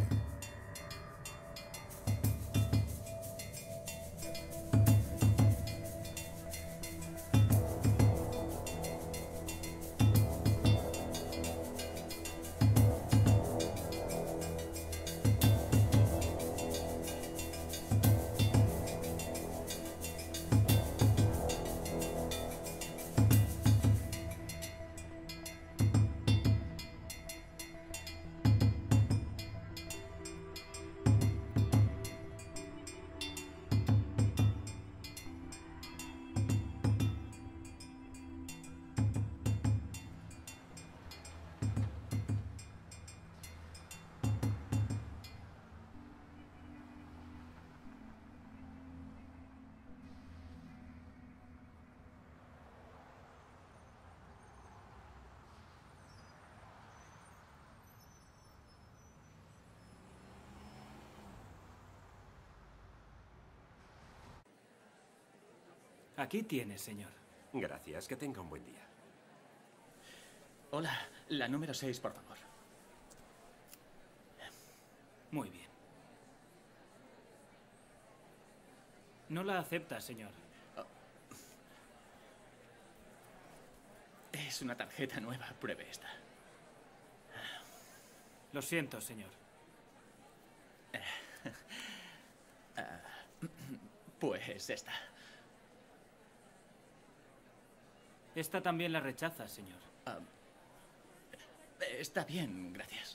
Aquí tienes, señor. Gracias, que tenga un buen día. Hola, la número 6, por favor. Muy bien. No la acepta, señor. Es una tarjeta nueva. Pruebe esta. Lo siento, señor. Pues esta. Esta también la rechaza, señor. Está bien, gracias.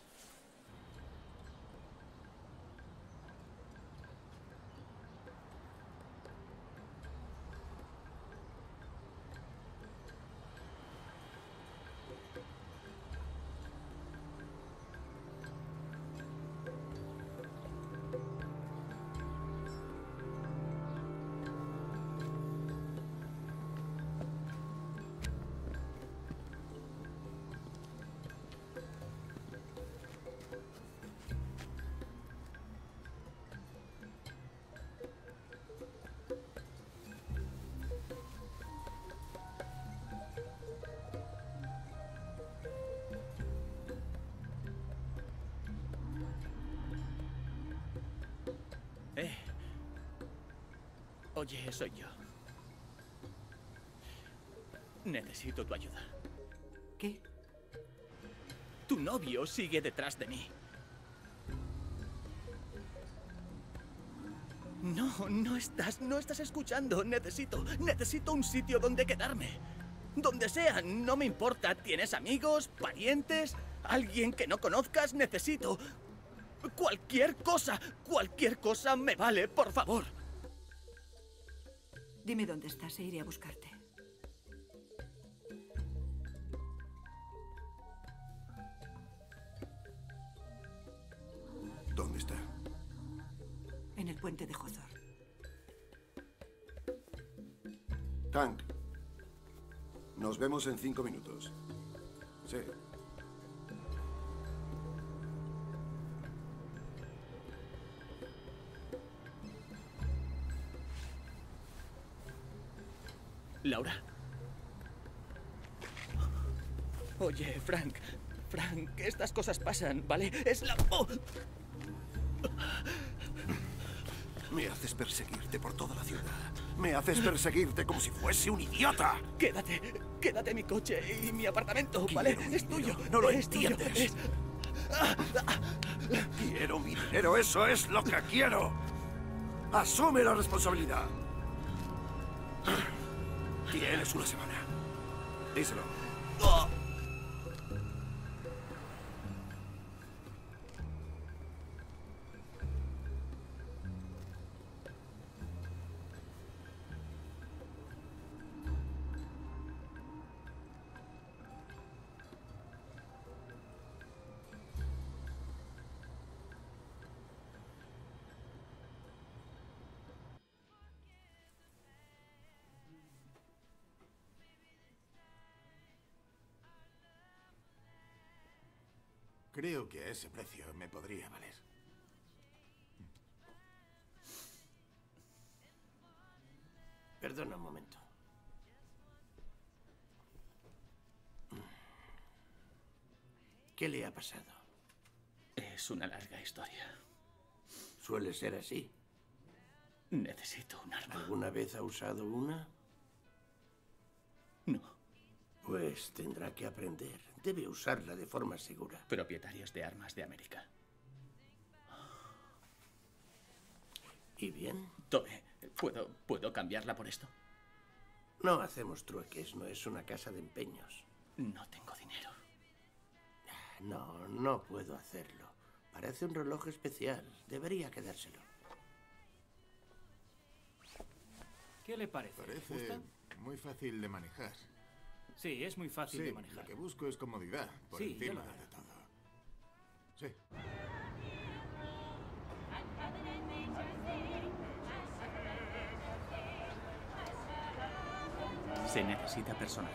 Oye, soy yo. Necesito tu ayuda. ¿Qué? Tu novio sigue detrás de mí. No estás escuchando. Necesito un sitio donde quedarme. Donde sea, no me importa. ¿Tienes amigos, parientes, alguien que no conozcas? Necesito cualquier cosa me vale, por favor. Dime dónde estás e iré a buscarte. ¿Dónde está? En el puente de Hawthorne. Tank. Nos vemos en 5 minutos. Sí. Laura. Oye, Frank, estas cosas pasan, ¿vale? Es la... ¡Oh! Me haces perseguirte por toda la ciudad. Me haces perseguirte como si fuese un idiota. Quédate en mi coche y mi apartamento, ¿vale? Es tuyo. No lo es tuyo, entiendes. Quiero mi dinero, eso es lo que quiero. Asume la responsabilidad. Tienes una semana. Díselo. Creo que a ese precio me podría valer. Perdona un momento. ¿Qué le ha pasado? Es una larga historia. Suele ser así. Necesito un arma. ¿Alguna vez ha usado una? No. Pues tendrá que aprender. Debe usarla de forma segura. Propietarios de armas de América. ¿Y bien? Tome, ¿puedo cambiarla por esto? No hacemos trueques, no es una casa de empeños. No tengo dinero. No puedo hacerlo. Parece un reloj especial. Debería quedárselo. ¿Qué le parece? Parece ¿Gusta? muy fácil de manejar. Sí, es muy fácil de manejar. Lo que busco es comodidad, por Sí, encima ya lo de todo. Sí. Se necesita personal.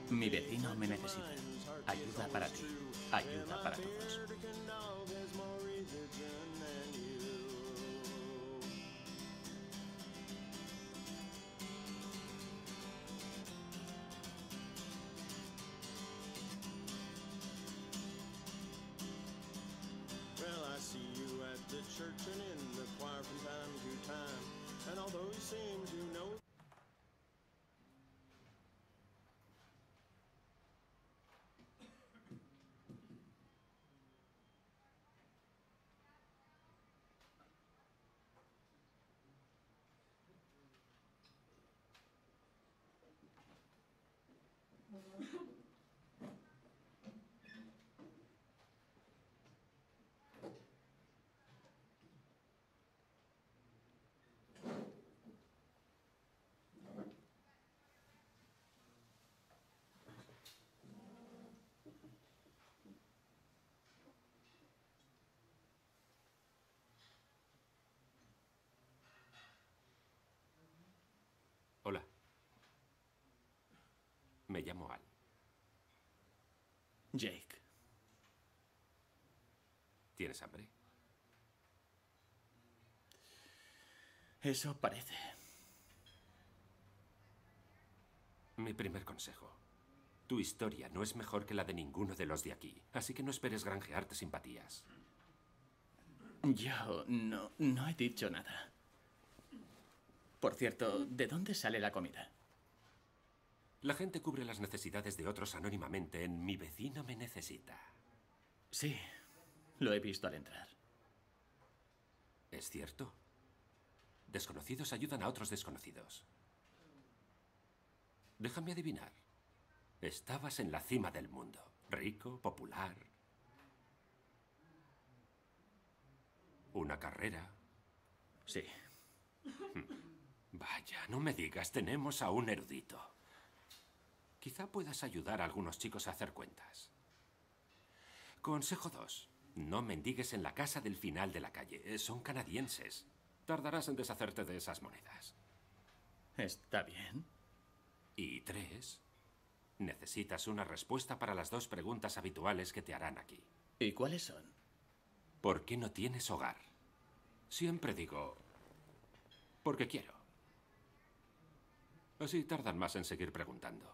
Mi vecino me necesita. Ayuda para ti. Ayuda para todos. Well, I see you at the church and in the choir from time to time. And although it seems you know. Hola. Me llamo Al. Jake. ¿Tienes hambre? Eso parece. Mi primer consejo. Tu historia no es mejor que la de ninguno de los de aquí, así que no esperes granjearte simpatías. Yo no he dicho nada. Por cierto, ¿de dónde sale la comida? La gente cubre las necesidades de otros anónimamente en Mi vecino me necesita. Sí, lo he visto al entrar. ¿Es cierto? Desconocidos ayudan a otros desconocidos. Déjame adivinar. Estabas en la cima del mundo. Rico, popular. ¿Una carrera? Sí. Vaya, no me digas, tenemos a un erudito. Quizá puedas ayudar a algunos chicos a hacer cuentas. Consejo 2. No mendigues en la casa del final de la calle. Son canadienses. Tardarás en deshacerte de esas monedas. Está bien. Y 3. Necesitas una respuesta para las 2 preguntas habituales que te harán aquí. ¿Y cuáles son? ¿Por qué no tienes hogar? Siempre digo, porque quiero. Así tardan más en seguir preguntando.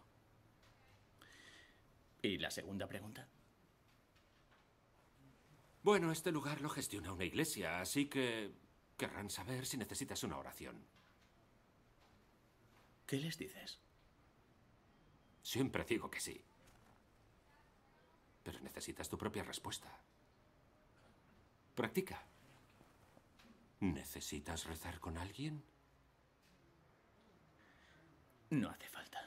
¿Y la segunda pregunta? Bueno, este lugar lo gestiona una iglesia, así que querrán saber si necesitas una oración. ¿Qué les dices? Siempre digo que sí. Pero necesitas tu propia respuesta. Practica. ¿Necesitas rezar con alguien? No hace falta.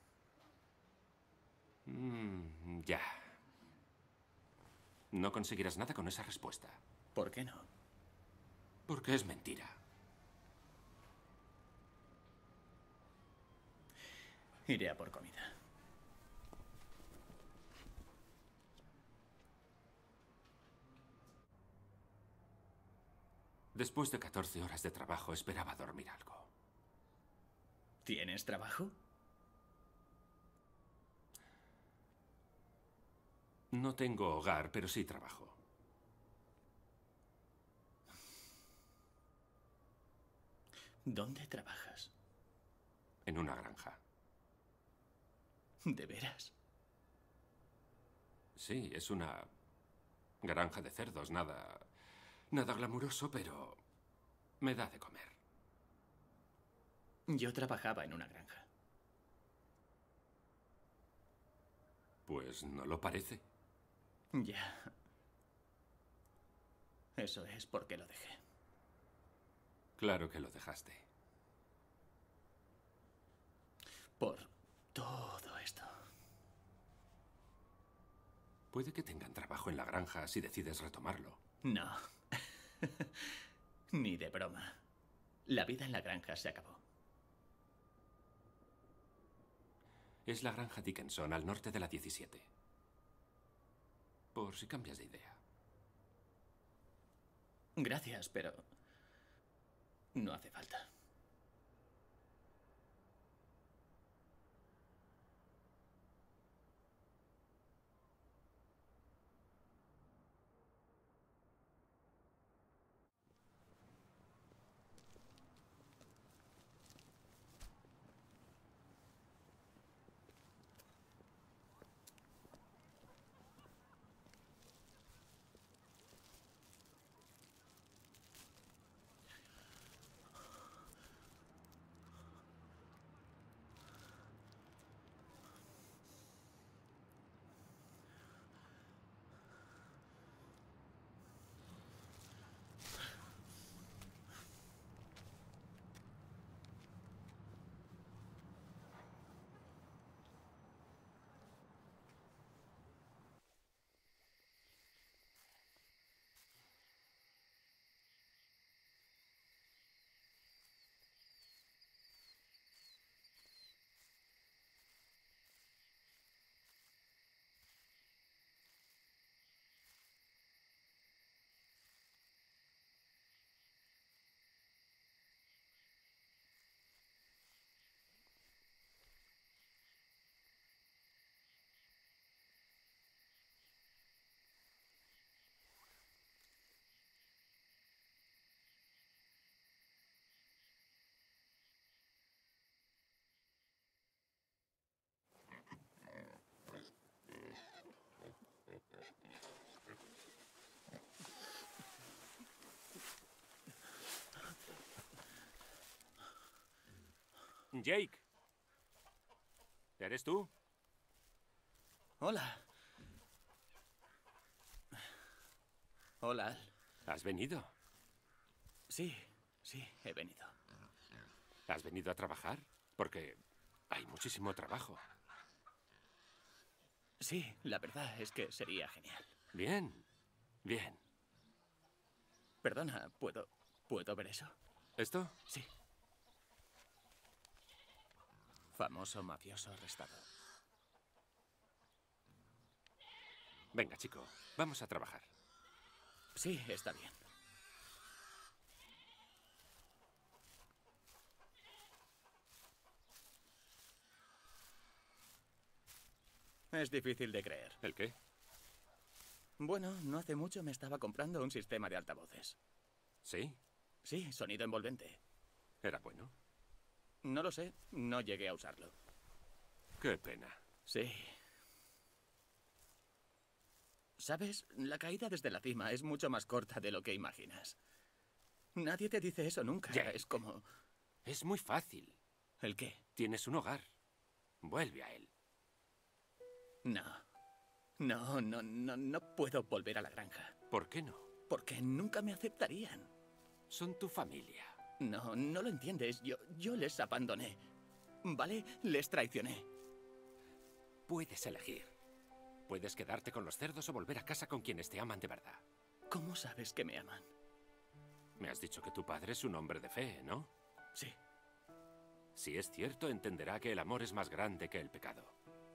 Ya. No conseguirás nada con esa respuesta. ¿Por qué no? Porque es mentira. Iré a por comida. Después de 14 horas de trabajo, esperaba dormir algo. ¿Tienes trabajo? No tengo hogar, pero sí trabajo. ¿Dónde trabajas? En una granja. ¿De veras? Sí, es una granja de cerdos, nada glamuroso, pero me da de comer. Yo trabajaba en una granja. Pues no lo parece. Ya. Eso es porque lo dejé. Claro que lo dejaste. Por todo esto. Puede que tengan trabajo en la granja si decides retomarlo. No. Ni de broma. La vida en la granja se acabó. Es la granja Dickinson, al norte de la 17. Por si cambias de idea. Gracias, pero no hace falta. Jake. ¿Eres tú? Hola. Hola. ¿Has venido? Sí, he venido. ¿Has venido a trabajar? Porque hay muchísimo trabajo. Sí, la verdad es que sería genial. Bien, bien. Perdona, ¿puedo ver eso? ¿Esto? Sí. Famoso mafioso arrestado. Venga, chico, vamos a trabajar. Sí, está bien. Es difícil de creer. ¿El qué? Bueno, no hace mucho me estaba comprando un sistema de altavoces. ¿Sí? Sí, sonido envolvente. ¿Era bueno? No lo sé, no llegué a usarlo. Qué pena. Sí. ¿Sabes? La caída desde la cima es mucho más corta de lo que imaginas. Nadie te dice eso nunca. Ya. Es como... Es muy fácil. ¿El qué? Tienes un hogar. Vuelve a él. No puedo volver a la granja. ¿Por qué no? Porque nunca me aceptarían. Son tu familia. No lo entiendes. Yo les abandoné. ¿Vale? Les traicioné. Puedes elegir. Puedes quedarte con los cerdos o volver a casa con quienes te aman de verdad. ¿Cómo sabes que me aman? Me has dicho que tu padre es un hombre de fe, ¿no? Sí. Si es cierto, entenderá que el amor es más grande que el pecado.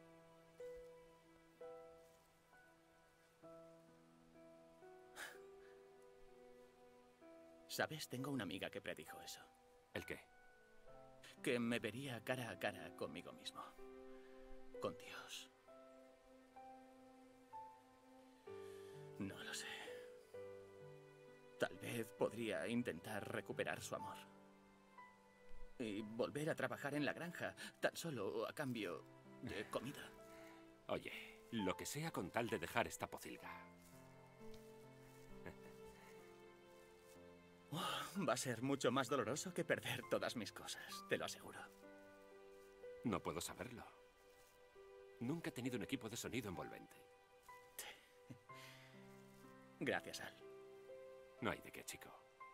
¿Sabes? Tengo una amiga que predijo eso. ¿El qué? Que me vería cara a cara conmigo mismo. Con Dios. No lo sé. Tal vez podría intentar recuperar su amor. Y volver a trabajar en la granja, tan solo a cambio de comida. Oye, lo que sea con tal de dejar esta pocilga. Va a ser mucho más doloroso que perder todas mis cosas, te lo aseguro. No puedo saberlo. Nunca he tenido un equipo de sonido envolvente. Gracias, Al. No hay de qué, chico.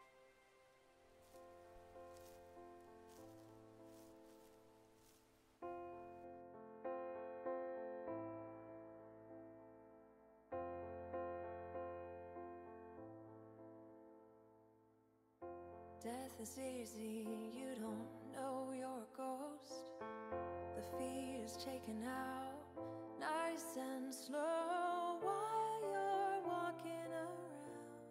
Death is easy, you don't know you're a ghost. The feed is taken out, nice and slow, while you're walking around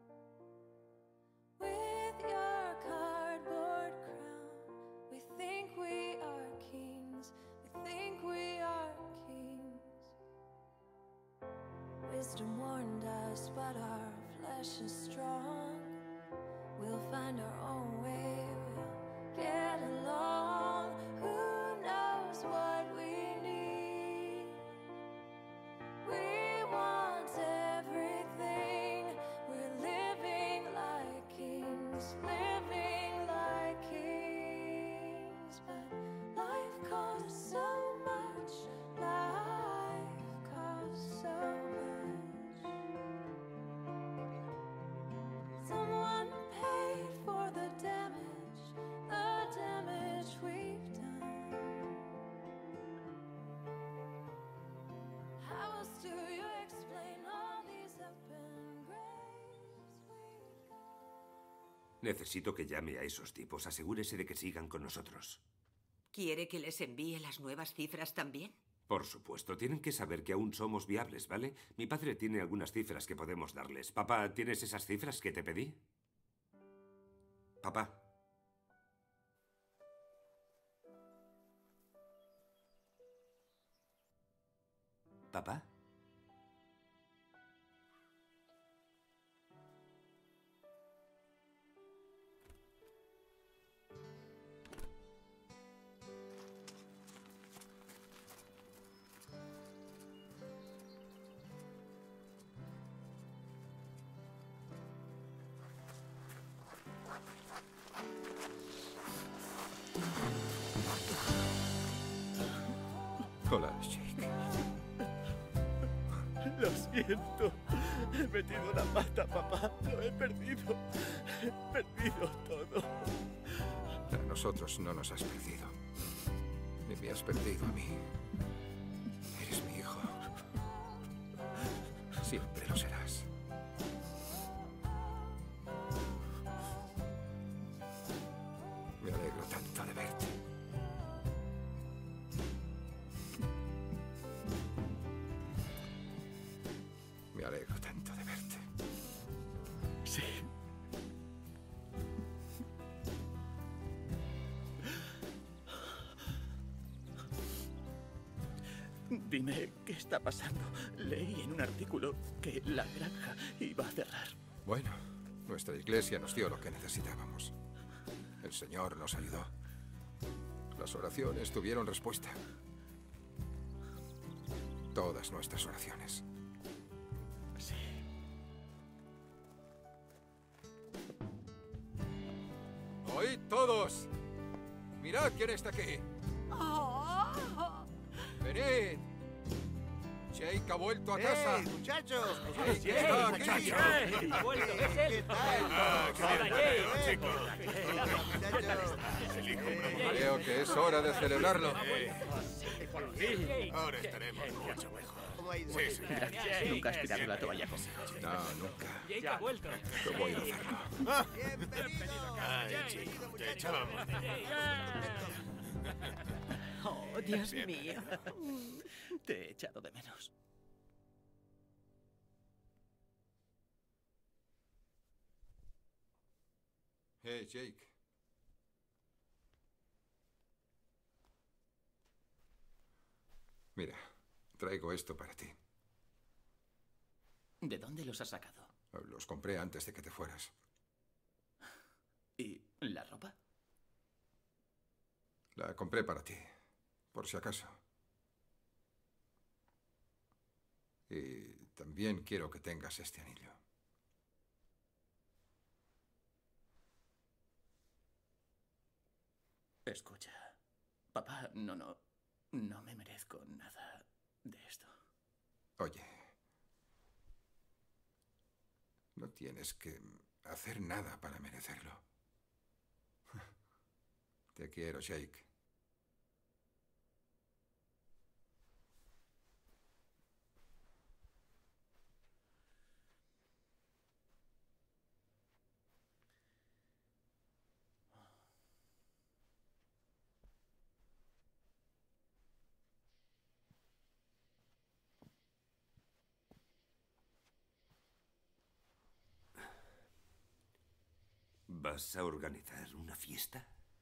with your cardboard crown. We think we are kings, we think we are kings. Wisdom warned us, but our flesh is strong. We'll find our own way, we'll get along. Who knows what we need? We want everything. We're living like kings, living like kings. But life costs so much, life costs so much. Someone paid for the damage we've done. How else do you explain all these open graves we've got? Necesito que llame a esos tipos. Asegúrese de que sigan con nosotros. ¿Quiere que les envíe las nuevas cifras también? Por supuesto, tienen que saber que aún somos viables, ¿vale? Mi padre tiene algunas cifras que podemos darles. Papá, ¿tienes esas cifras que te pedí? Papá. ¿Papá? Hola, Jake. Lo siento. He metido la pata, papá. Lo he perdido. He perdido todo. A nosotros no nos has perdido. Ni me has perdido a mí. Eres mi hijo. Siempre lo serás. Me alegro tanto de verte. Me alegro tanto de verte. Sí. Dime, ¿qué está pasando? Leí en un artículo que la granja iba a cerrar. Bueno, nuestra iglesia nos dio lo que necesitábamos. El Señor nos ayudó. Las oraciones tuvieron respuesta. Todas nuestras oraciones. Sí. ¡Oíd todos! ¡Mirad quién está aquí! ¡Venid! Jake ha vuelto a casa. ¡Muchachos! Jake está aquí. Jake, ha vuelto. ¿Qué tal? Creo que es hora de celebrarlo. Ahora estaremos mucho mejor. ¿Cómo ha ido? Sí, sí. Gracias. Nunca has tirado la toalla conmigo. No, nunca. Jake ha vuelto. Yo voy a hacerlo. Ay, chico, te echábamos de menos. Oh, Dios mío. Te he echado de menos. Hey, Jake. Mira, traigo esto para ti. ¿De dónde los has sacado? Los compré antes de que te fueras. ¿Y la ropa? La compré para ti, por si acaso. Y también quiero que tengas este anillo. Escucha, papá, no me merezco nada de esto. Oye, no tienes que hacer nada para merecerlo. Te quiero, Jake. ¿Vas a organizar una fiesta?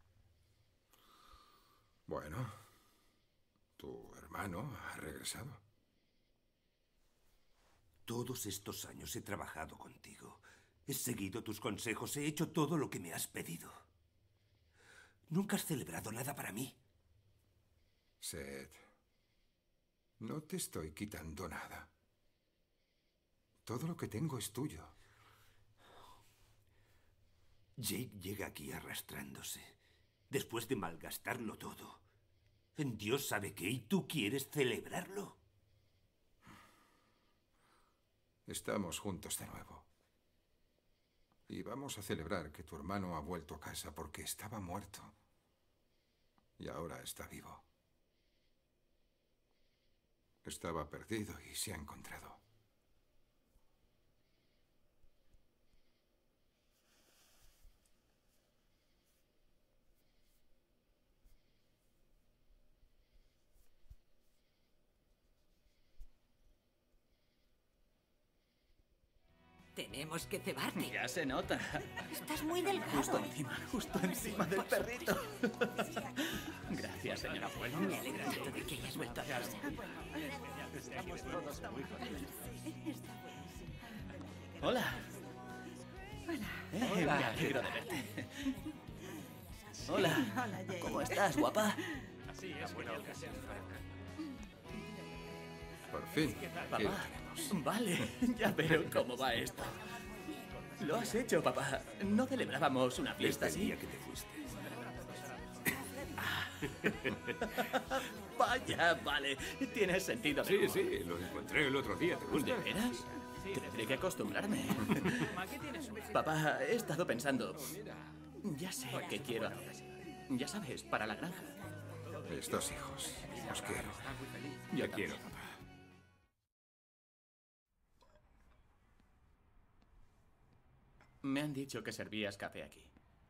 Bueno, tu hermano ha regresado. Todos estos años he trabajado contigo. He seguido tus consejos, he hecho todo lo que me has pedido. Nunca has celebrado nada para mí. Seth, no te estoy quitando nada. Todo lo que tengo es tuyo. Jake llega aquí arrastrándose, después de malgastarlo todo. En Dios sabe qué, y tú quieres celebrarlo. Estamos juntos de nuevo. Y vamos a celebrar que tu hermano ha vuelto a casa porque estaba muerto. Y ahora está vivo. Estaba perdido y se ha encontrado. Tenemos que cebarte. Ya se nota. Estás muy delgado. Justo encima del perrito. Gracias, señora abuelo. Me alegra tanto de que hayas vuelto a casa. Estamos todos muy contentos. Hola. Hola. Me alegro de verte. Hola. Hola, Jake. ¿Cómo estás, guapa? Así es, buena ocasión. Por fin. Aquí lo Papá. tenemos. Vale, ya veo cómo va esto. Lo has hecho, papá. ¿No celebrábamos una fiesta Desde el así? día que te fuiste. Vaya, vale. Tiene sentido. Sí, sí, lo encontré el otro día. ¿Te gusta? ¿De veras? Tendré que acostumbrarme. Papá, he estado pensando. Ya sé qué quiero hacer. Ya sabes, para la granja. Estos hijos, los quiero. Yo quiero, papá. Me han dicho que servías café aquí.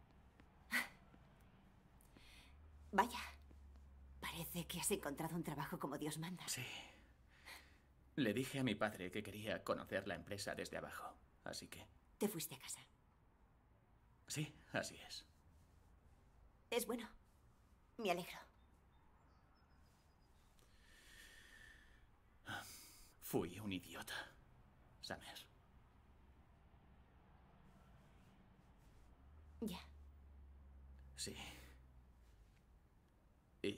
Vaya. Parece que has encontrado un trabajo como Dios manda. Sí. Le dije a mi padre que quería conocer la empresa desde abajo, así que... Te fuiste a casa. Sí, así es. Es bueno. Me alegro. Fui un idiota, ¿sabes? Ya. Sí. Y...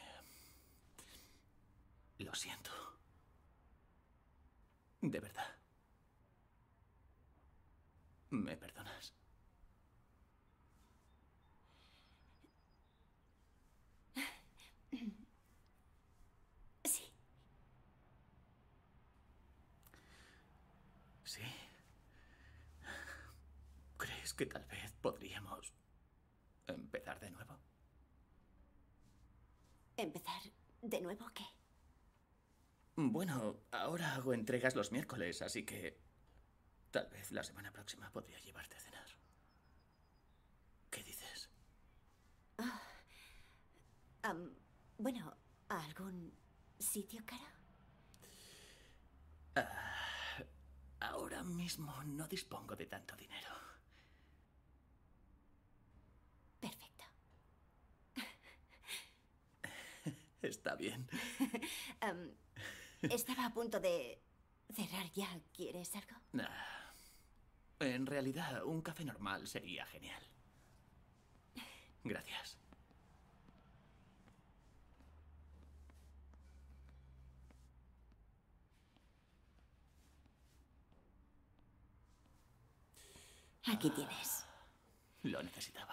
lo siento. De verdad. ¿Me perdonas? Sí. Sí. ¿Crees que tal vez podríamos empezar de nuevo? ¿Empezar de nuevo qué? Bueno, ahora hago entregas los miércoles, así que tal vez la semana próxima podría llevarte a cenar. ¿Qué dices? Bueno, ¿a algún sitio caro? Ahora mismo no dispongo de tanto dinero. Perfecto. Está bien. Estaba a punto de cerrar ya. ¿Quieres algo? En realidad, un café normal sería genial. Gracias. Aquí tienes. Lo necesitaba.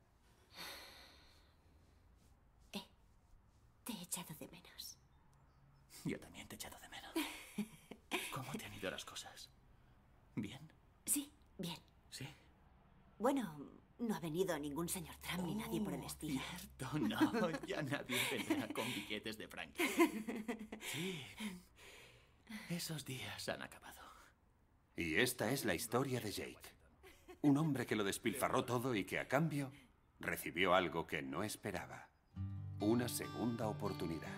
Te he echado de menos. Yo también te he echado de menos. ¿Cómo te han ido las cosas? ¿Bien? Sí, bien. ¿Sí? Bueno, no ha venido ningún señor Trump ni nadie por el estilo. Cierto, no. Ya nadie vendrá con billetes de Franklin. Sí. Esos días han acabado. Y esta es la historia de Jake. Un hombre que lo despilfarró todo y que a cambio recibió algo que no esperaba. Una segunda oportunidad.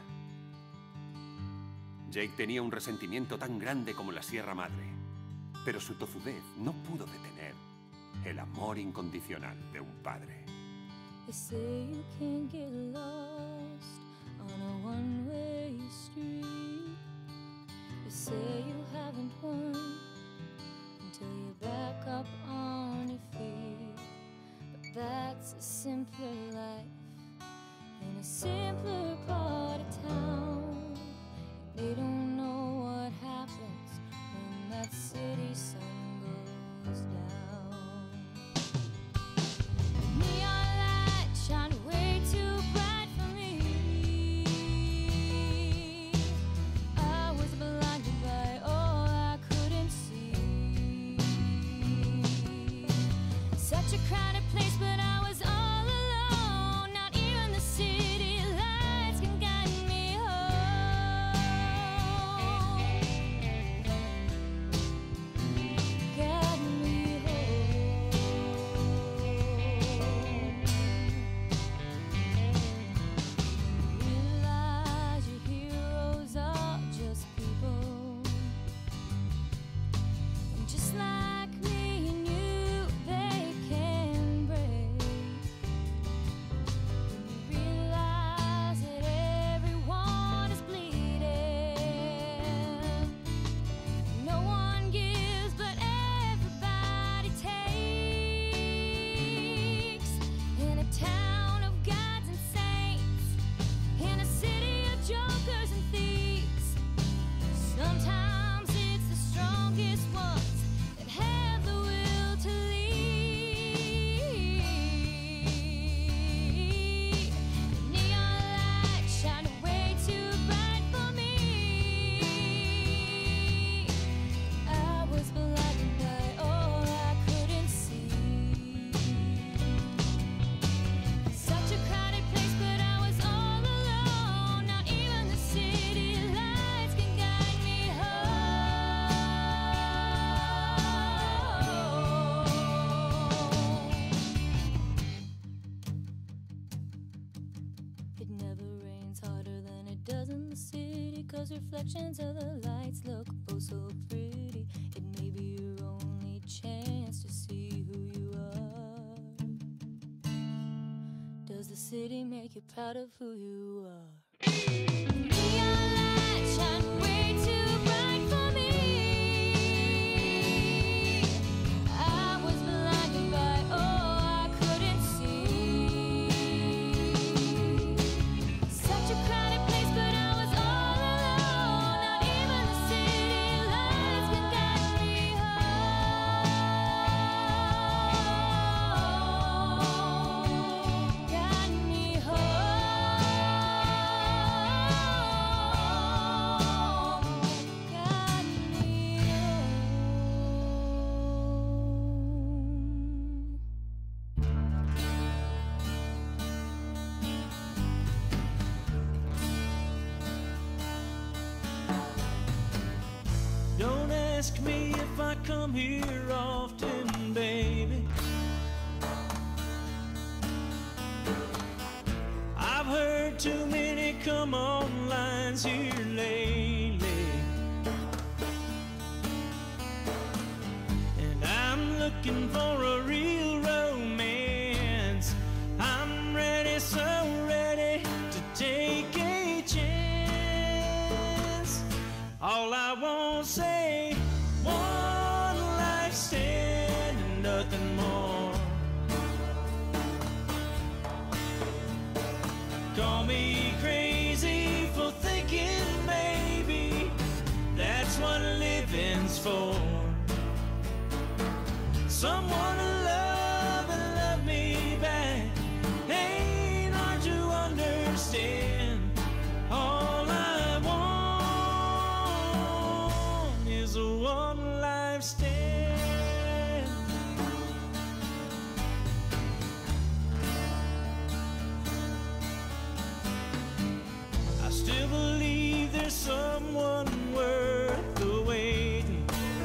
Jake tenía un resentimiento tan grande como la Sierra Madre, pero su tozudez no pudo detener el amor incondicional de un padre. They say you can't get lost on a one-way street. They say you haven't won until you're back up on your feet. But that's a simpler life in a simpler part of town. They don't know what happens when that city sun goes down. Neon light shine way too bright for me. I was blinded by all I couldn't see. Such a crowded place, but I was all alone. Not even the city lights 'cause reflections of the lights look oh so pretty. It may be your only chance to see who you are. Does the city make you proud of who you are? Neon lights shine way too bright for me. I was blinded by all I couldn't see. Such a crowded place, but I was all alone. Not even the city lights can guide me home. Guide me Don't ask me if I come here often, baby. I've heard too many come on lines here lately, and I'm looking for a real romance. I'm ready, so ready to take a chance. All I won't say, one life stand and nothing more. Call me crazy for thinking maybe that's what living's for. Someone to love and love me back ain't hard to understand. All I want is a one life stand. I still believe there's someone worth the waiting.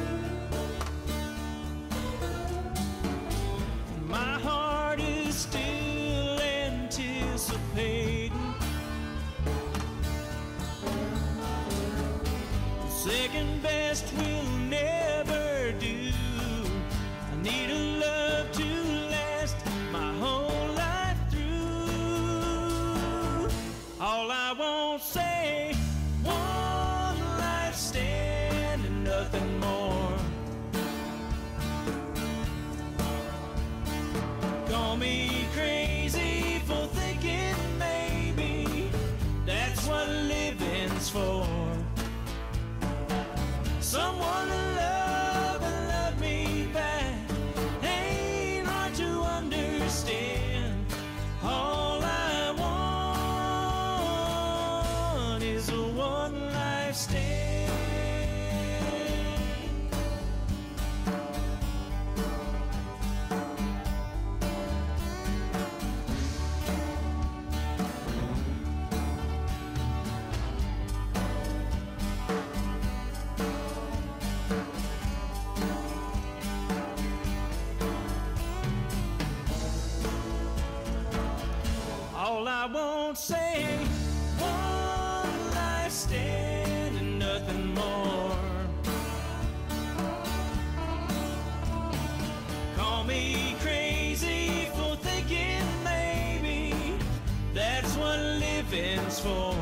My heart is still anticipating. Second best will never do. I need a love to last my whole life through. All I won't say, one life stand and nothing more. Call me crazy for thinking maybe that's what living's for. Someone to love and love me back ain't hard to understand. All I want is a one life stand. All I won't say, one life stand and nothing more. Call me crazy for thinking maybe that's what living's for.